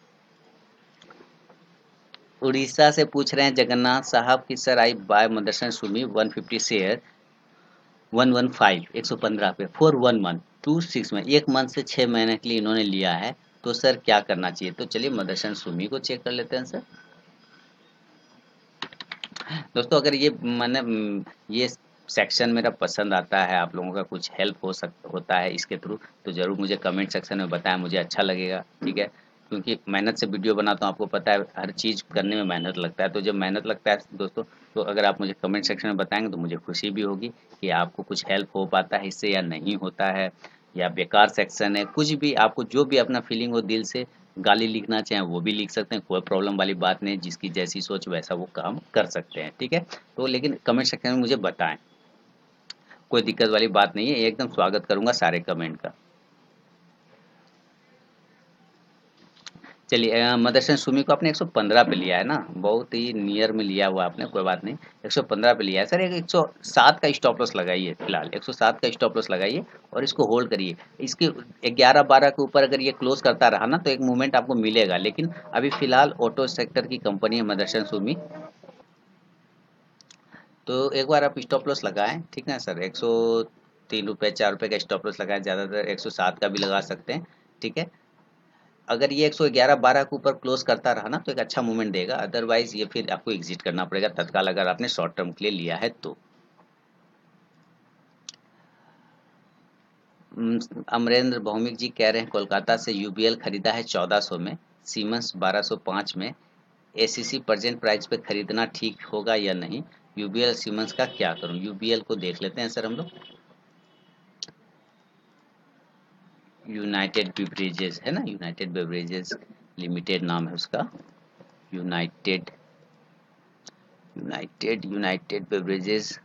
उड़ीसा से पूछ रहे हैं जगन्नाथ साहब की, sir I buy Motherson Sumi one fifty share one one five, एक सौ पंद्रह पे, for one month to six में, एक मंथ से छह महीने के लिए इन्होंने लिया है, तो सर क्या करना चाहिए। तो चलिए मदरसन सुमी को चेक कर लेते हैं सर। दोस्तों अगर ये मैंने ये सेक्शन मेरा पसंद आता है, आप लोगों का कुछ हेल्प हो सक होता है इसके थ्रू, तो ज़रूर मुझे कमेंट सेक्शन में बताएं, मुझे अच्छा लगेगा। ठीक है, क्योंकि मेहनत से वीडियो बनाता हूँ, आपको पता है हर चीज़ करने में मेहनत लगता है। तो जब मेहनत लगता है दोस्तों, तो अगर आप मुझे कमेंट सेक्शन में बताएंगे तो मुझे खुशी भी होगी कि आपको कुछ हेल्प हो पाता है इससे या नहीं होता है, या बेकार सेक्शन है, कुछ भी आपको जो भी अपना फीलिंग हो दिल से, गाली लिखना चाहें वो भी लिख सकते हैं, कोई प्रॉब्लम वाली बात नहीं, जिसकी जैसी सोच वैसा वो काम कर सकते हैं। ठीक है, तो लेकिन कमेंट सेक्शन में मुझे बताएं, कोई दिक्कत वाली बात नहीं है, एकदम स्वागत करूंगा सारे कमेंट का। चलिए, अ, मदरसन सुमी को आपने एक सौ पंद्रह पे लिया है ना, बहुत ही नियर में लिया हुआ आपने, कोई बात नहीं। एक सौ पंद्रह पे लिया है सर, एक 107 का स्टॉप लॉस लगाइए, फिलहाल एक सौ सात का स्टॉप लॉस लगाइए और इसको होल्ड करिए। इसके ग्यारह बारह के ऊपर अगर ये क्लोज करता रहा ना तो एक मूवमेंट आपको मिलेगा, लेकिन अभी फिलहाल ऑटो सेक्टर की कंपनी है मदरसन सुमी, तो एक बार आप स्टॉप लॉस लगाएं। ठीक है सर, एक सौ तीन रुपये चार रुपये का स्टॉप लॉस लगाएं, ज़्यादातर एक सौ सात का भी लगा सकते हैं। ठीक है, अगर ये एक सौ ग्यारह बारह के ऊपर क्लोज करता रहा ना तो एक अच्छा मूवमेंट देगा, अदरवाइज ये फिर आपको एग्जिट करना पड़ेगा तत्काल, अगर आपने शॉर्ट टर्म के लिए लिया है तो। हम्म, अमरेंद्र भौमिक जी कह रहे हैं कोलकाता से यूबीएल खरीदा है चौदह सौ में, सीमेंस बारह सौ पाँच में, एसीसी प्रेजेंट प्राइस पे खरीदना ठीक होगा या नहीं, यूबीएल सीमेंस का क्या करूं। यूबीएल को देख लेते हैं सर हम लोग, यूनाइटेड बेवरेजेस है ना, यूनाइटेड बेवरेजेस लिमिटेड नाम है उसका, यूनाइटेड यूनाइटेड यूनाइटेड बेवरेजेस,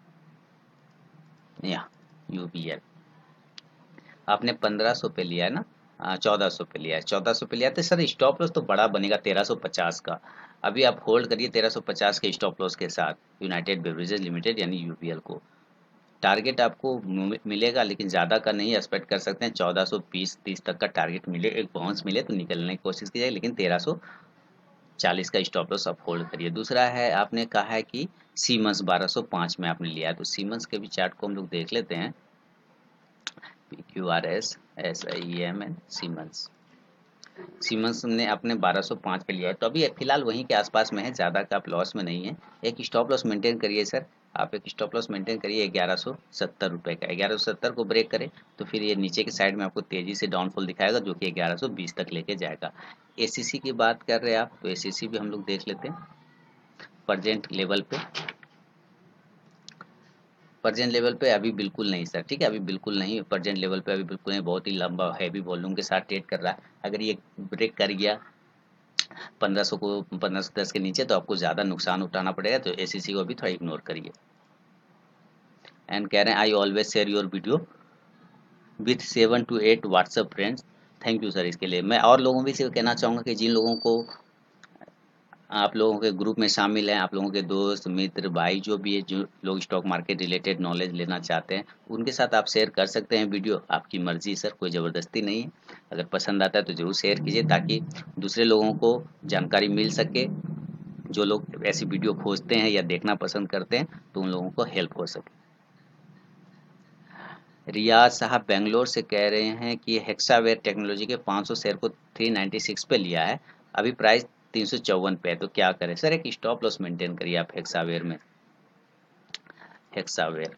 या यूबीएल। आपने पंद्रह सौ पे लिया है ना, चौदह सौ पे लिया है, चौदह सौ पे लिया है तो सर स्टॉप लॉस तो बड़ा बनेगा तेरह सौ पचास का। अभी आप होल्ड करिए तेरह सौ पचास के स्टॉप लॉस के साथ यूनाइटेड बेवरेजेस लिमिटेड यानी यूबीएल को। टारगेट आपको मि- मिलेगा, लेकिन ज़्यादा का नहीं एक्सपेक्ट कर सकते हैं, चौदह सौ बीस तीस तक का टारगेट मिले, एक बाउंस मिले तो निकलने की कोशिश कीजिए, लेकिन तेरह सौ चालीस का स्टॉप लॉस आप होल्ड करिए। दूसरा है, आपने कहा है कि सीमंस बारह सौ पाँच में आपने लिया है, तो सीमंस के भी चार्ट को हम लोग देख लेते हैं, P Q R S S I M N Siemens. Siemens ने अपने बारह सौ पाँच पे लिया है, तो अभी फिलहाल वहीं के आसपास में है, ज़्यादा का आप लॉस में नहीं है। एक स्टॉप लॉस मेंटेन करिए सर, आप एक स्टॉप लॉस मेंटेन करिए ग्यारह सौ सत्तर रुपये का, ग्यारह सौ सत्तर को ब्रेक करे तो फिर ये नीचे की साइड में आपको तेज़ी से डाउनफॉल दिखाएगा, जो कि ग्यारह सौ बीस तक लेके जाएगा। एसीसी की बात कर रहे हैं आप, तो एसीसी भी हम लोग देख लेते हैं प्रजेंट लेवल पे। प्रजेंट लेवल पे अभी बिल्कुल नहीं सर, ठीक है, अभी बिल्कुल नहीं, प्रजेंट लेवल पे अभी बिल्कुल नहीं, बहुत ही लंबा हैवी वॉल्यूम के साथ ट्रेड कर रहा है। अगर ये ब्रेक कर गया पंद्रह सौ को, पंद्रह सौ दस के नीचे, तो आपको ज़्यादा नुकसान उठाना पड़ेगा, तो एसीसी को भी थोड़ा इग्नोर करिए। एंड कह रहे हैं I always share your video with seven two eight WhatsApp friends, thank you sir इसके लिए। मैं और लोगों भी से कहना चाहूँगा कि जिन लोगों को आप लोगों के ग्रुप में शामिल हैं, आप लोगों के दोस्त मित्र भाई जो भी है, जो लोग स्टॉक मार्केट रिलेटेड नॉलेज लेना चाहते हैं, उनके साथ आप शेयर कर सकते हैं वीडियो, आपकी मर्जी सर, कोई ज़बरदस्ती नहीं है। अगर पसंद आता है तो ज़रूर शेयर कीजिए, ताकि दूसरे लोगों को जानकारी मिल सके, जो लोग ऐसी वीडियो खोजते हैं या देखना पसंद करते हैं, तो उन लोगों को हेल्प हो सके। रियाज साहब बेंगलोर से कह रहे हैं कि हेक्सावेयर टेक्नोलॉजी के पाँच सौ शेयर को तीन सौ छियानवे पे लिया है, अभी प्राइस तीन सौ चौवन पे है, तो क्या करें सर। एक स्टॉप लॉस मेंटेन करिए आप हेक्सावेयर में, हेक्सावेयर,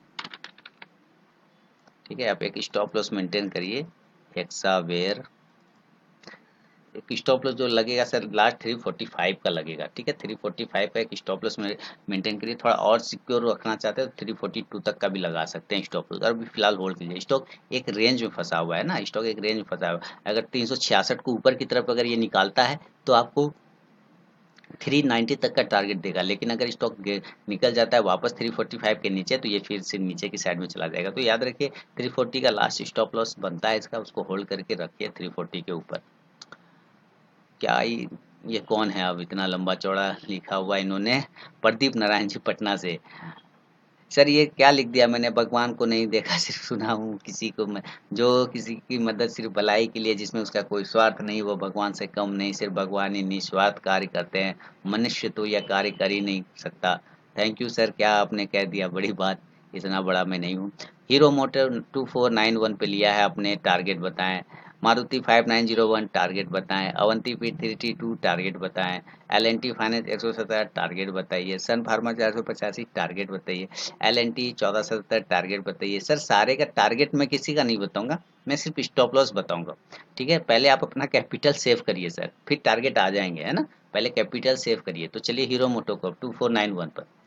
ठीक है, आप एक स्टॉप लॉस मेंटेन करिए हेक्सावेयर। एक स्टॉप लॉस जो लगेगा sir last three forty five का लगेगा, ठीक है, थ्री फोर्टी फाइव का एक स्टॉप लॉस में मेंटेन करिए। थोड़ा और सिक्योर रखना चाहते हैं तो थ्री फोर्टी टू तक का भी लगा सकते हैं स्टॉप लॉस, और अभी फिलहाल होल्ड कीजिए। स्टॉक एक रेंज में फंसा हुआ है ना, स्टॉक एक रेंज में फंसा हुआ है, अगर तीन सौ छियासठ को ऊपर की तरफ अगर ये निकालता है तो आपको तीन सौ नब्बे तक का टारगेट देगा, लेकिन अगर स्टॉक निकल जाता है वापस तीन सौ पैंतालीस के नीचे, तो ये फिर से नीचे की साइड में चला जाएगा। तो याद रखिए तीन सौ चालीस का लास्ट स्टॉप लॉस बनता है इसका, उसको होल्ड करके रखिए तीन सौ चालीस के ऊपर। क्या ही, ये कौन है अब इतना लंबा चौड़ा लिखा हुआ इन्होंने, प्रदीप नारायण जी पटना से। सर ये क्या लिख दिया मैंने, भगवान को नहीं देखा सिर्फ सुना हूँ, किसी को मैं, जो किसी की मदद सिर्फ भलाई के लिए, जिसमें उसका कोई स्वार्थ नहीं, वो भगवान से कम नहीं, सिर्फ भगवान ही निस्वार्थ कार्य करते हैं, मनुष्य तो यह कार्य कर ही नहीं सकता। थैंक यू सर, क्या आपने कह दिया, बड़ी बात, इतना बड़ा मैं नहीं हूँ। Hero motor two four nine one पे लिया है आपने, टारगेट बताएं। Maruti five nine zero one target बताएं, Avanti feed three three two target बताएं, एल एन टी फाइनेंस एक सौ सत्रह टारगेट बताइए, सन फार्मा चार सौ पचासी टारगेट बताइए, एल एन टी चौदह सौ सत्तर टारगेट बताइए। सर सारे का टारगेट मैं किसी का नहीं बताऊंगा, मैं सिर्फ स्टॉप लॉस बताऊंगा। ठीक है, पहले आप अपना कैपिटल सेव करिए सर, फिर टारगेट आ जाएंगे, है ना। पहले कैपिटल सेव करिए। तो चलिए Hero MotoCorp two four nine one पर,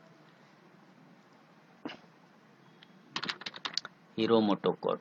Hero MotoCorp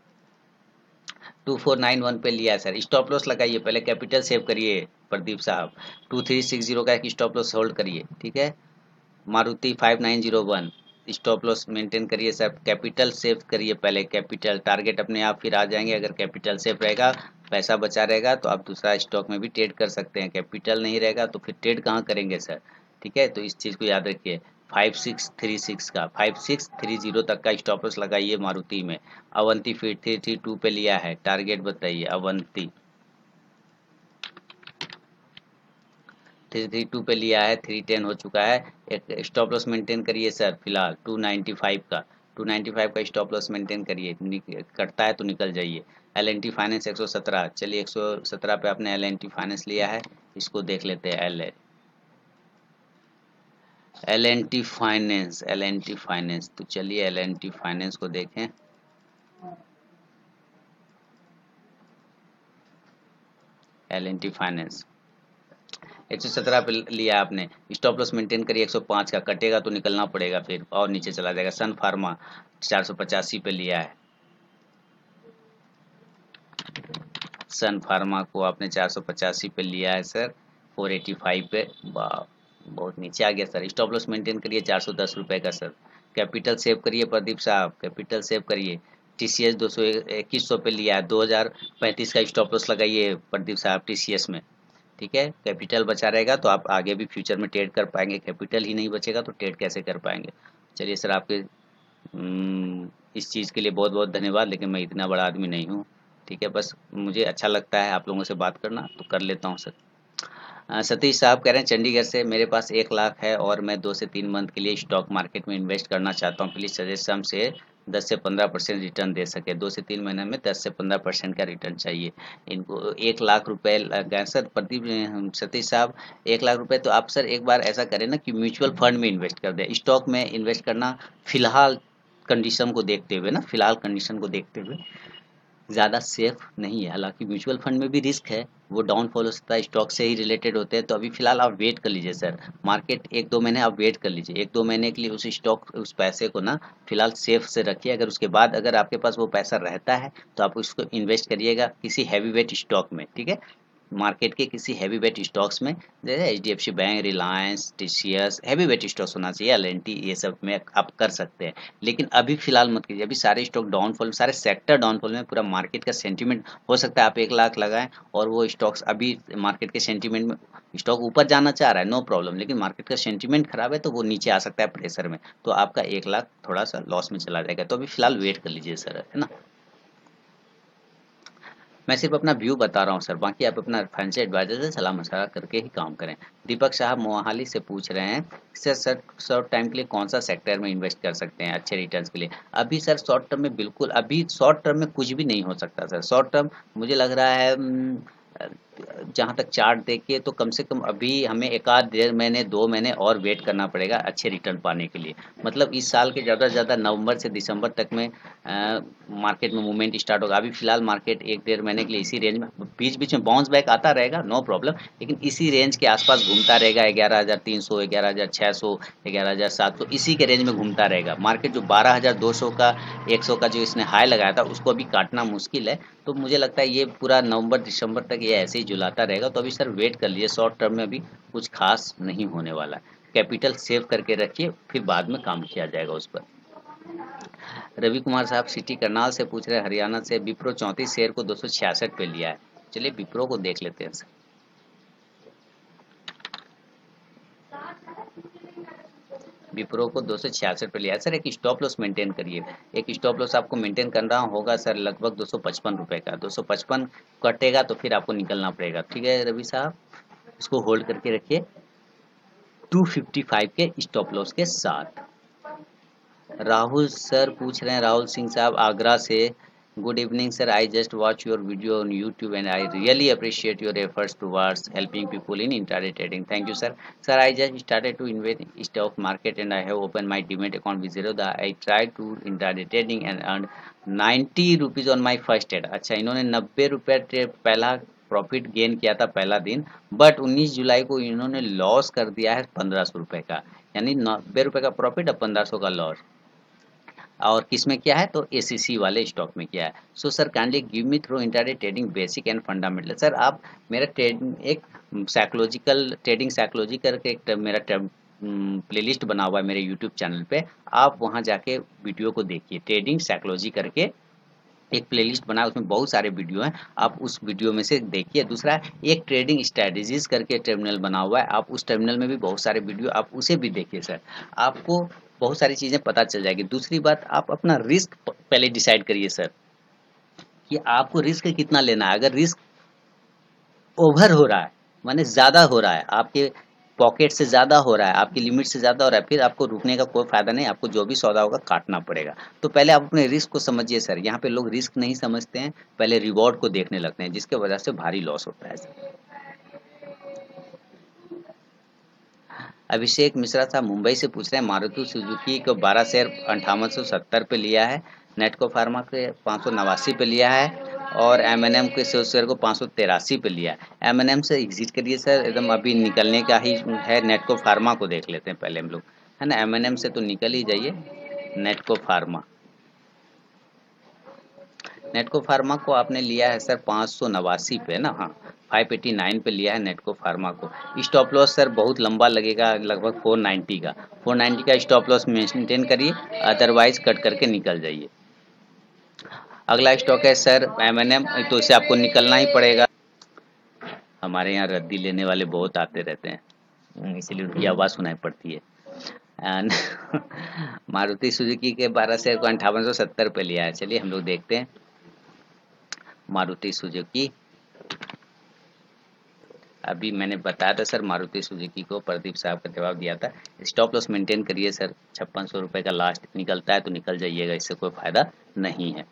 two four nine one पे लिया है सर। स्टॉप लॉस लगाइए, पहले कैपिटल सेव करिए प्रदीप साहब। टू थ्री सिक्स जीरो का एक स्टॉप लॉस होल्ड करिए। ठीक है, Maruti five nine zero one stop loss maintain करिए सर, कैपिटल सेव करिए पहले। कैपिटल टारगेट अपने आप फिर आ जाएंगे, अगर कैपिटल सेव रहेगा, पैसा बचा रहेगा तो आप दूसरा स्टॉक में भी ट्रेड कर सकते हैं। कैपिटल नहीं रहेगा तो फिर ट्रेड कहाँ करेंगे सर। ठीक है, तो इस चीज़ को याद रखिए। फाइव सिक्स थ्री सिक्स का फाइव सिक्स थ्री जीरो तक का स्टॉप लॉस लगाइए मारुति में। Avanti feed three three two पे लिया है, टारगेट बताइए। अवंती थ्री थ्री टू पे लिया है, थ्री टेन हो चुका है। एक स्टॉप लॉस मेंटेन करिए सर फिलहाल टू नाइन्टी फाइव का, टू नाइन्टी फाइव का स्टॉप लॉस मेंटेन करिए। कटता है तो निकल जाइए। एल एन टी फाइनेंस एक सौ सत्रह, चलिए एक सौ सत्रह पे आपने एल एन टी फाइनेंस लिया है, इसको देख लेते हैं। L L N T finance, L N T finance, तो चलिए एल एन टी फाइनेंस को देखें। एल एन टी फाइनेंस एक सौ सत्रह पे लिया आपने, स्टॉप लॉस मेंटेन करिए। एक सौ पाँच का कटेगा तो निकलना पड़ेगा, फिर और नीचे चला जाएगा। सन फार्मा चार सौ पचासी पे लिया है, सन फार्मा को आपने चार सौ पचासी पे लिया है सर, फोर एटी फाइव पे। वाह, बहुत नीचे आ गया सर। स्टॉप लॉस मेंटेन करिए चार सौ दस रुपए का सर। कैपिटल सेव करिए प्रदीप साहब, कैपिटल सेव करिए। टीसीएस दो सौ इक्कीस सौ पे लिया है, दो हजार पैंतीस का स्टॉप लॉस लगाइए प्रदीप साहब टीसीएस में। ठीक है, कैपिटल बचा रहेगा तो आप आगे भी फ्यूचर में ट्रेड कर पाएंगे, कैपिटल ही नहीं बचेगा तो ट्रेड कैसे कर पाएंगे। चलिए सर, आपके हम्म, इस चीज़ के लिए बहुत बहुत धन्यवाद, लेकिन मैं इतना बड़ा आदमी नहीं हूँ। ठीक है, बस मुझे अच्छा लगता है आप लोगों से बात करना, तो कर लेता हूँ सर। अ, सतीश साहब कह रहे हैं चंडीगढ़ से, मेरे पास एक लाख है और मैं दो से तीन मंथ के लिए स्टॉक मार्केट में इन्वेस्ट करना चाहता हूँ, प्लीज़ सजेस्ट हमसे दस से पंद्रह परसेंट रिटर्न दे सके। दो से तीन महीने में दस से पंद्रह परसेंट का रिटर्न चाहिए इनको। एक लाख रुपए लगा सर। प्रदीप अ, सतीश साहब, एक लाख रुपए तो आप सर एक बार ऐसा करें ना कि म्यूचुअल फंड में इन्वेस्ट कर दें। स्टॉक में इन्वेस्ट करना फिलहाल कंडीशन को देखते हुए ना, फिलहाल कंडीशन को देखते हुए ज़्यादा सेफ नहीं है। हालांकि म्यूचुअल फंड में भी रिस्क है, वो डाउनफॉल हो सकता है, स्टॉक से ही रिलेटेड होते हैं। तो अभी फिलहाल आप वेट कर लीजिए सर, मार्केट एक दो महीने आप वेट कर लीजिए। एक दो महीने के लिए उस स्टॉक उस पैसे को ना फिलहाल सेफ से रखिए। अगर उसके बाद अगर आपके पास वो पैसा रहता है तो आप उसको इन्वेस्ट करिएगा किसी हैवी वेट स्टॉक में। ठीक है, मार्केट के किसी हैवी वेट स्टॉक्स में, जैसे H D F C bank, Reliance, TCS, heavy weight stocks होना चाहिए, एल एन टी, ये सब में आप कर सकते हैं। लेकिन अभी फिलहाल मत कीजिए, अभी सारे स्टॉक डाउनफॉल, सारे सेक्टर डाउनफॉल में, पूरा मार्केट का सेंटीमेंट, हो सकता है आप एक लाख लगाएं और वो स्टॉक्स अभी मार्केट के सेंटीमेंट में, स्टॉक ऊपर जाना चाह रहा है नो प्रॉब्लम, लेकिन मार्केट का सेंटीमेंट खराब है तो वो नीचे आ सकता है प्रेशर में, तो आपका एक लाख थोड़ा सा लॉस में चला जाएगा। तो अभी फिलहाल वेट कर लीजिए सर, है ना। मैं सिर्फ अपना व्यू बता रहा हूँ सर, बाकी आप अपना फाइनेंशियल एडवाइजर से सलाह मशवरा करके ही काम करें। दीपक साहब मोहाली से पूछ रहे हैं सर, सर शॉर्ट टाइम के लिए कौन सा सेक्टर में इन्वेस्ट कर सकते हैं अच्छे रिटर्न्स के लिए। अभी सर शॉर्ट टर्म में बिल्कुल, अभी शॉर्ट टर्म में कुछ भी नहीं हो सकता सर। शॉर्ट टर्म मुझे लग रहा है हम्म, जहाँ तक चार्ट देखिए तो कम से कम अभी हमें एक आध डेढ़ महीने दो महीने और वेट करना पड़ेगा अच्छे रिटर्न पाने के लिए। मतलब इस साल के ज़्यादा से ज़्यादा नवंबर से दिसंबर तक में अ, मार्केट में मूवमेंट स्टार्ट होगा। अभी फिलहाल मार्केट एक डेढ़ महीने के लिए इसी रेंज में, बीच बीच में बाउंस बैक आता रहेगा नो प्रॉब्लम, लेकिन इसी रेंज के आसपास घूमता रहेगा। ग्यारह हज़ार तीन सौ, ग्यारह हज़ार छः सौ, ग्यारह हज़ार सात सौ, इसी के रेंज में घूमता रहेगा मार्केट। जो बारह हज़ार दो सौ का, एक सौ का जो इसने हाई लगाया था उसको अभी काटना मुश्किल है। तो मुझे लगता है ये पूरा नवंबर दिसंबर तक ये ऐसे ही झुलाता रहेगा। तो अभी सर वेट कर लीजिए, शॉर्ट टर्म में अभी कुछ खास नहीं होने वाला है। कैपिटल सेव करके रखिए, फिर बाद में काम किया जाएगा उस पर। रवि कुमार साहब सिटी करनाल से पूछ रहे हैं, हरियाणा से, विप्रो चौंतीस शेयर को दो सौ छियासठ पे लिया है। चलिए विप्रो को देख लेते हैं सर। विप्रो को दो सौ छियासठ पे लिया है सर। एक स्टॉप लॉस मेंटेन करिए, एक स्टॉप लॉस आपको मेंटेन करना होगा सर, लगभग दो सौ पचपन रुपए का। दो सौ पचपन कटेगा तो फिर आपको निकलना पड़ेगा। ठीक है रवि साहब, इसको होल्ड करके रखिए दो सौ पचपन के स्टॉप लॉस के साथ। राहुल सर पूछ रहे हैं, राहुल सिंह साहब आगरा से, Good evening, sir. I just watched your video on YouTube and I really appreciate your efforts towards helping people in intraday trading. Thank you, sir. Sir, I just started to invest in stock market and I have opened my Demat account with Zerodha. I tried to intraday trading and earned ninety rupees on my first trade. अच्छा, इन्होंने नब्बे रुपये trade पहला profit gain किया था पहला दिन, but उन्नीस जुलाई को इन्होंने लॉस कर दिया है पंद्रह सौ रुपये का, यानी नब्बे रुपये का प्रॉफिट और पंद्रह सौ का लॉस। और किस में किया है तो एसीसी वाले स्टॉक में किया है। So sir kindly give me through intraday trading basic and fundamental. Sir आप मेरा ट्रेडिंग एक साइकोलॉजिकल ट्रेडिंग साइकोलॉजी करके एक मेरा प्लेलिस्ट बना हुआ है मेरे यूट्यूब चैनल पे, आप वहां जाके वीडियो को देखिए। ट्रेडिंग साइकोलॉजी करके एक प्लेलिस्ट बना है, उसमें बहुत सारे वीडियो हैं, आप उस वीडियो में से देखिए। दूसरा एक ट्रेडिंग स्ट्रेटजीज करके टर्मिनल बना हुआ है, आप उस टर्मिनल में भी बहुत सारे वीडियो, आप उसे भी देखिए सर, आपको बहुत सारी चीजें पता चल जाएगी। दूसरी बात, आप अपना रिस्क पहले डिसाइड करिए सर कि आपको रिस्क कितना लेना है। अगर रिस्क ओवर हो रहा है, माने ज्यादा हो रहा है, आपके पॉकेट से ज्यादा हो रहा है, आपकी लिमिट से ज्यादा हो रहा है, फिर आपको रुकने का कोई फायदा नहीं, आपको जो भी सौदा होगा काटना पड़ेगा। तो पहले आप अपने रिस्क को समझिए सर। यहाँ पे लोग रिस्क नहीं समझते हैं, पहले रिवॉर्ड को देखने लगते हैं, जिसके वजह से भारी लॉस होता है सर। अभिषेक मिश्रा साहब मुंबई से पूछ रहे हैं, मारुति सुजुकी को बारह शेयर अंठावन सौ सत्तर पे लिया है, नेटको फार्मा के पाँच सौ नवासी पे लिया है, और एम एन एम के शेयर को पाँच सौ तिरासी पे लिया है। एम एन एम से एग्जिट करिए सर, एकदम अभी निकलने का ही है। नेटको फार्मा को देख लेते हैं पहले हम लोग, है ना। एम एन एम से तो निकल ही जाइए। नेटको फार्मा, नेटको फार्मा को आपने लिया है सर पाँच सौ नवासी पे ना, हाँ फाइव एटी नाइन पे लिया है नेटको फार्मा को। स्टॉप लॉस सर बहुत लंबा लगेगा, लगभग फोर नाइन्टी का, फोर नाइन्टी का स्टॉप लॉस मेंटेन करिए, अदरवाइज कट करके निकल जाइए। अगला स्टॉक है सर एम एन एम, तो इसे आपको निकलना ही पड़ेगा। हमारे यहाँ रद्दी लेने वाले बहुत आते रहते हैं, इसीलिए उनकी आवाज़ सुनाई पड़ती है। एंड मारुति सुजुकी के बारह शेयर को अंठावन सौ सत्तर पे लिया है। चलिए हम लोग देखते हैं मारुति सुजुकी। अभी मैंने बताया था सर मारुति सुजुकी को, प्रदीप साहब का जवाब दिया था। स्टॉप लॉस मेंटेन करिए सर, छप्पन सौ रुपये का लास्ट निकलता है तो निकल जाइएगा, इससे कोई फायदा नहीं है।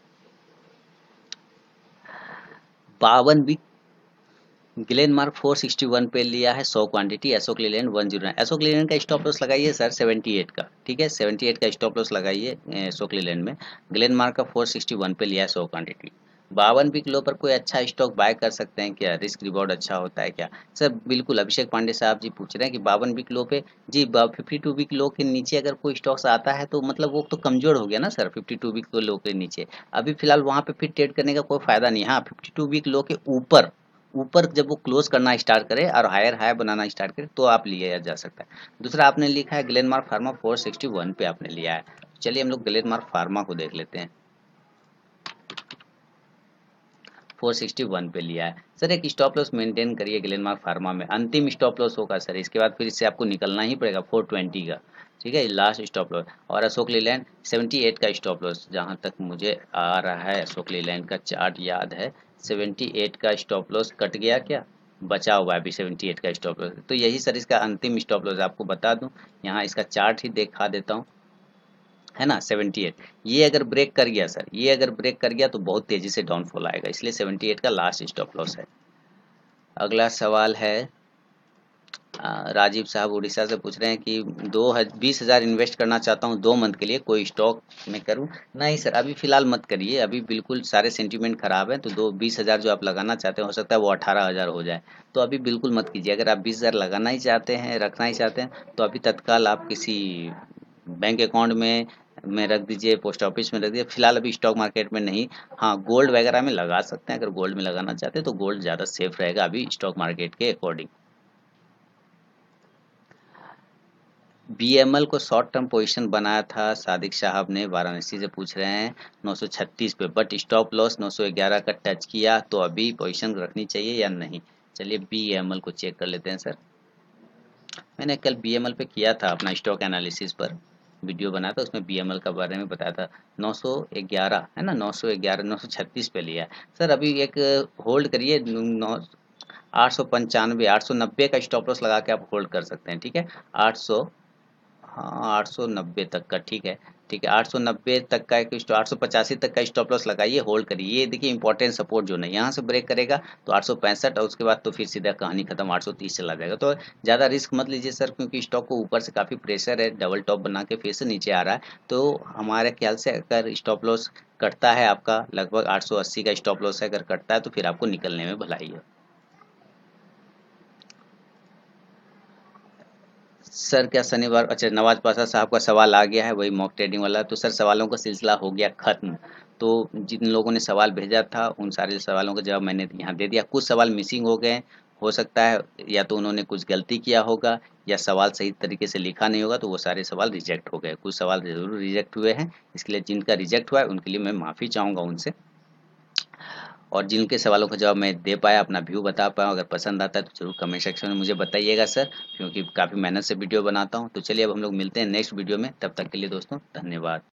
बावन भी ग्लेनमार्क चार सौ इकसठ पे लिया है, सौ क्वांटिटी। एशोक लीलैंड एक सौ, एशोक लीलैंड का स्टॉप लॉस लगाइए सर अठहत्तर का, ठीक है, अठहत्तर का स्टॉप लॉस लगाइए एशोक लीलैंड में। ग्लेनमार्क का चार सौ इकसठ पे लिया है, सौ क्वांटिटी। बावन वीक लो पर कोई अच्छा स्टॉक बाय कर सकते हैं क्या, रिस्क रिवॉर्ड अच्छा होता है क्या? सर बिल्कुल, अभिषेक पांडे साहब जी पूछ रहे हैं कि बावन वीक लो पे जी, फिफ्टी टू वीक लो के नीचे अगर कोई स्टॉक्स आता है तो मतलब वो तो कमजोर हो गया ना sir, fifty two week low के नीचे। अभी फिलहाल वहां पे फिर ट्रेड करने का कोई फायदा नहीं। हाँ, फिफ्टी टू वीक लो के ऊपर ऊपर जब वो क्लोज करना स्टार्ट करे और हायर हाई बनाना स्टार्ट करे तो आप लिया जा सकता है। दूसरा आपने लिखा है ग्लेनमार्क फार्मा चार सौ इकसठ पे आपने लिया है। चलिए हम लोग ग्लेनमार्क फार्मा को देख लेते हैं। चार सौ इकसठ पे लिया है सर, एक स्टॉप लॉस मेंटेन करिए ग्लेनमार्क फार्मा में, अंतिम स्टॉप लॉस होगा सर, इसके बाद फिर इससे आपको निकलना ही पड़ेगा चार सौ बीस का, ठीक है, लास्ट स्टॉप लॉस। और अशोक लीलैंड अठहत्तर का स्टॉप लॉस, जहां तक मुझे आ रहा है अशोक लीलैंड का चार्ट याद है, अठहत्तर का स्टॉप लॉस कट गया क्या, बचा हुआ है अभी अठहत्तर का स्टॉप लॉस। तो यही सर इसका अंतिम स्टॉप लॉस आपको बता दूं, यहाँ इसका चार्ट ही दिखा देता हूँ, है ना, अठहत्तर। ये अगर ब्रेक कर गया सर, ये अगर ब्रेक कर गया तो बहुत तेजी से डाउनफॉल आएगा, इसलिए अठहत्तर का लास्ट स्टॉप लॉस है। अगला सवाल है आ, राजीव साहब उड़ीसा से पूछ रहे हैं कि दो बीस हजार इन्वेस्ट करना चाहता हूँ दो मंथ के लिए, कोई स्टॉक में करूँ? नहीं सर, अभी फिलहाल मत करिए, अभी बिल्कुल सारे सेंटीमेंट खराब है। तो दो बीस हजार जो आप लगाना चाहते हैं, हो सकता है वो अठारह हजार हो जाए, तो अभी बिल्कुल मत कीजिए। अगर आप बीस हजार लगाना ही चाहते हैं, रखना ही चाहते हैं, तो अभी तत्काल आप किसी बैंक अकाउंट में में रख दीजिए, पोस्ट ऑफिस में रख दीजिए, फिलहाल अभी स्टॉक मार्केट में नहीं। हाँ, गोल्ड वगैरह में लगा सकते हैं, अगर गोल्ड में लगाना चाहते हैं तो गोल्ड ज़्यादा सेफ रहेगा अभी स्टॉक मार्केट के अकॉर्डिंग। बी एम एल को शॉर्ट टर्म पोजीशन बनाया था सादिक साहब ने, वाराणसी से पूछ रहे हैं, नौ सौ छत्तीस पे, बट स्टॉप लॉस नौ सौ ग्यारह का टच किया, तो अभी पोजीशन रखनी चाहिए या नहीं? चलिए बी एम एल को चेक कर लेते हैं सर। मैंने कल बी एम एल पे किया था अपना स्टॉक एनालिसिस पर वीडियो बनाया था, उसमें बी एम एल का बारे में बताया था। नौ सौ ग्यारह है ना, नौ सौ ग्यारह नौ सौ छत्तीस पे लिया है सर, अभी एक होल्ड करिए, नौ आठ सौ पंचानवे आठ सौ नब्बे का स्टॉप लॉस लगा के आप होल्ड कर सकते हैं, ठीक है, आठ सौ, हाँ आठ सौ नब्बे तक का, ठीक है। ठीक है, आठ सौ नब्बे तक का एक स्टॉप, आठ सौ पचासी तक का स्टॉप लॉस लगाइए, होल्ड करिए। ये देखिए इंपॉर्टेंट सपोर्ट जोन है, यहाँ से ब्रेक करेगा तो आठ सौ पैंसठ, और उसके बाद तो फिर सीधा कहानी खत्म, आठ सौ तीस चला जाएगा। तो ज़्यादा रिस्क मत लीजिए सर, क्योंकि स्टॉक को ऊपर से काफ़ी प्रेशर है, डबल टॉप बना के फिर से नीचे आ रहा है। तो हमारे ख्याल से अगर स्टॉप लॉस कटता है आपका, लगभग आठ सौ अस्सी का स्टॉप लॉस है, अगर कटता है तो फिर आपको निकलने में भलाई है। सर क्या शनिवार, अच्छा नवाज पाशा साहब का सवाल आ गया है, वही मॉक ट्रेडिंग वाला। तो सर सवालों का सिलसिला हो गया खत्म। तो जिन लोगों ने सवाल भेजा था उन सारे सवालों का जवाब मैंने यहाँ दे दिया। कुछ सवाल मिसिंग हो गए, हो सकता है या तो उन्होंने कुछ गलती किया होगा या सवाल सही तरीके से लिखा नहीं होगा, तो वो सारे सवाल रिजेक्ट हो गए। कुछ सवाल जरूर रिजेक्ट हुए हैं, इसके लिए जिनका रिजेक्ट हुआ है उनके लिए मैं माफ़ी चाहूँगा उनसे। और जिनके सवालों का जवाब मैं दे पाया, अपना व्यू बता पाया, अगर पसंद आता है तो ज़रूर कमेंट सेक्शन में मुझे बताइएगा सर, क्योंकि काफ़ी मेहनत से वीडियो बनाता हूँ। तो चलिए अब हम लोग मिलते हैं नेक्स्ट वीडियो में, तब तक के लिए दोस्तों धन्यवाद।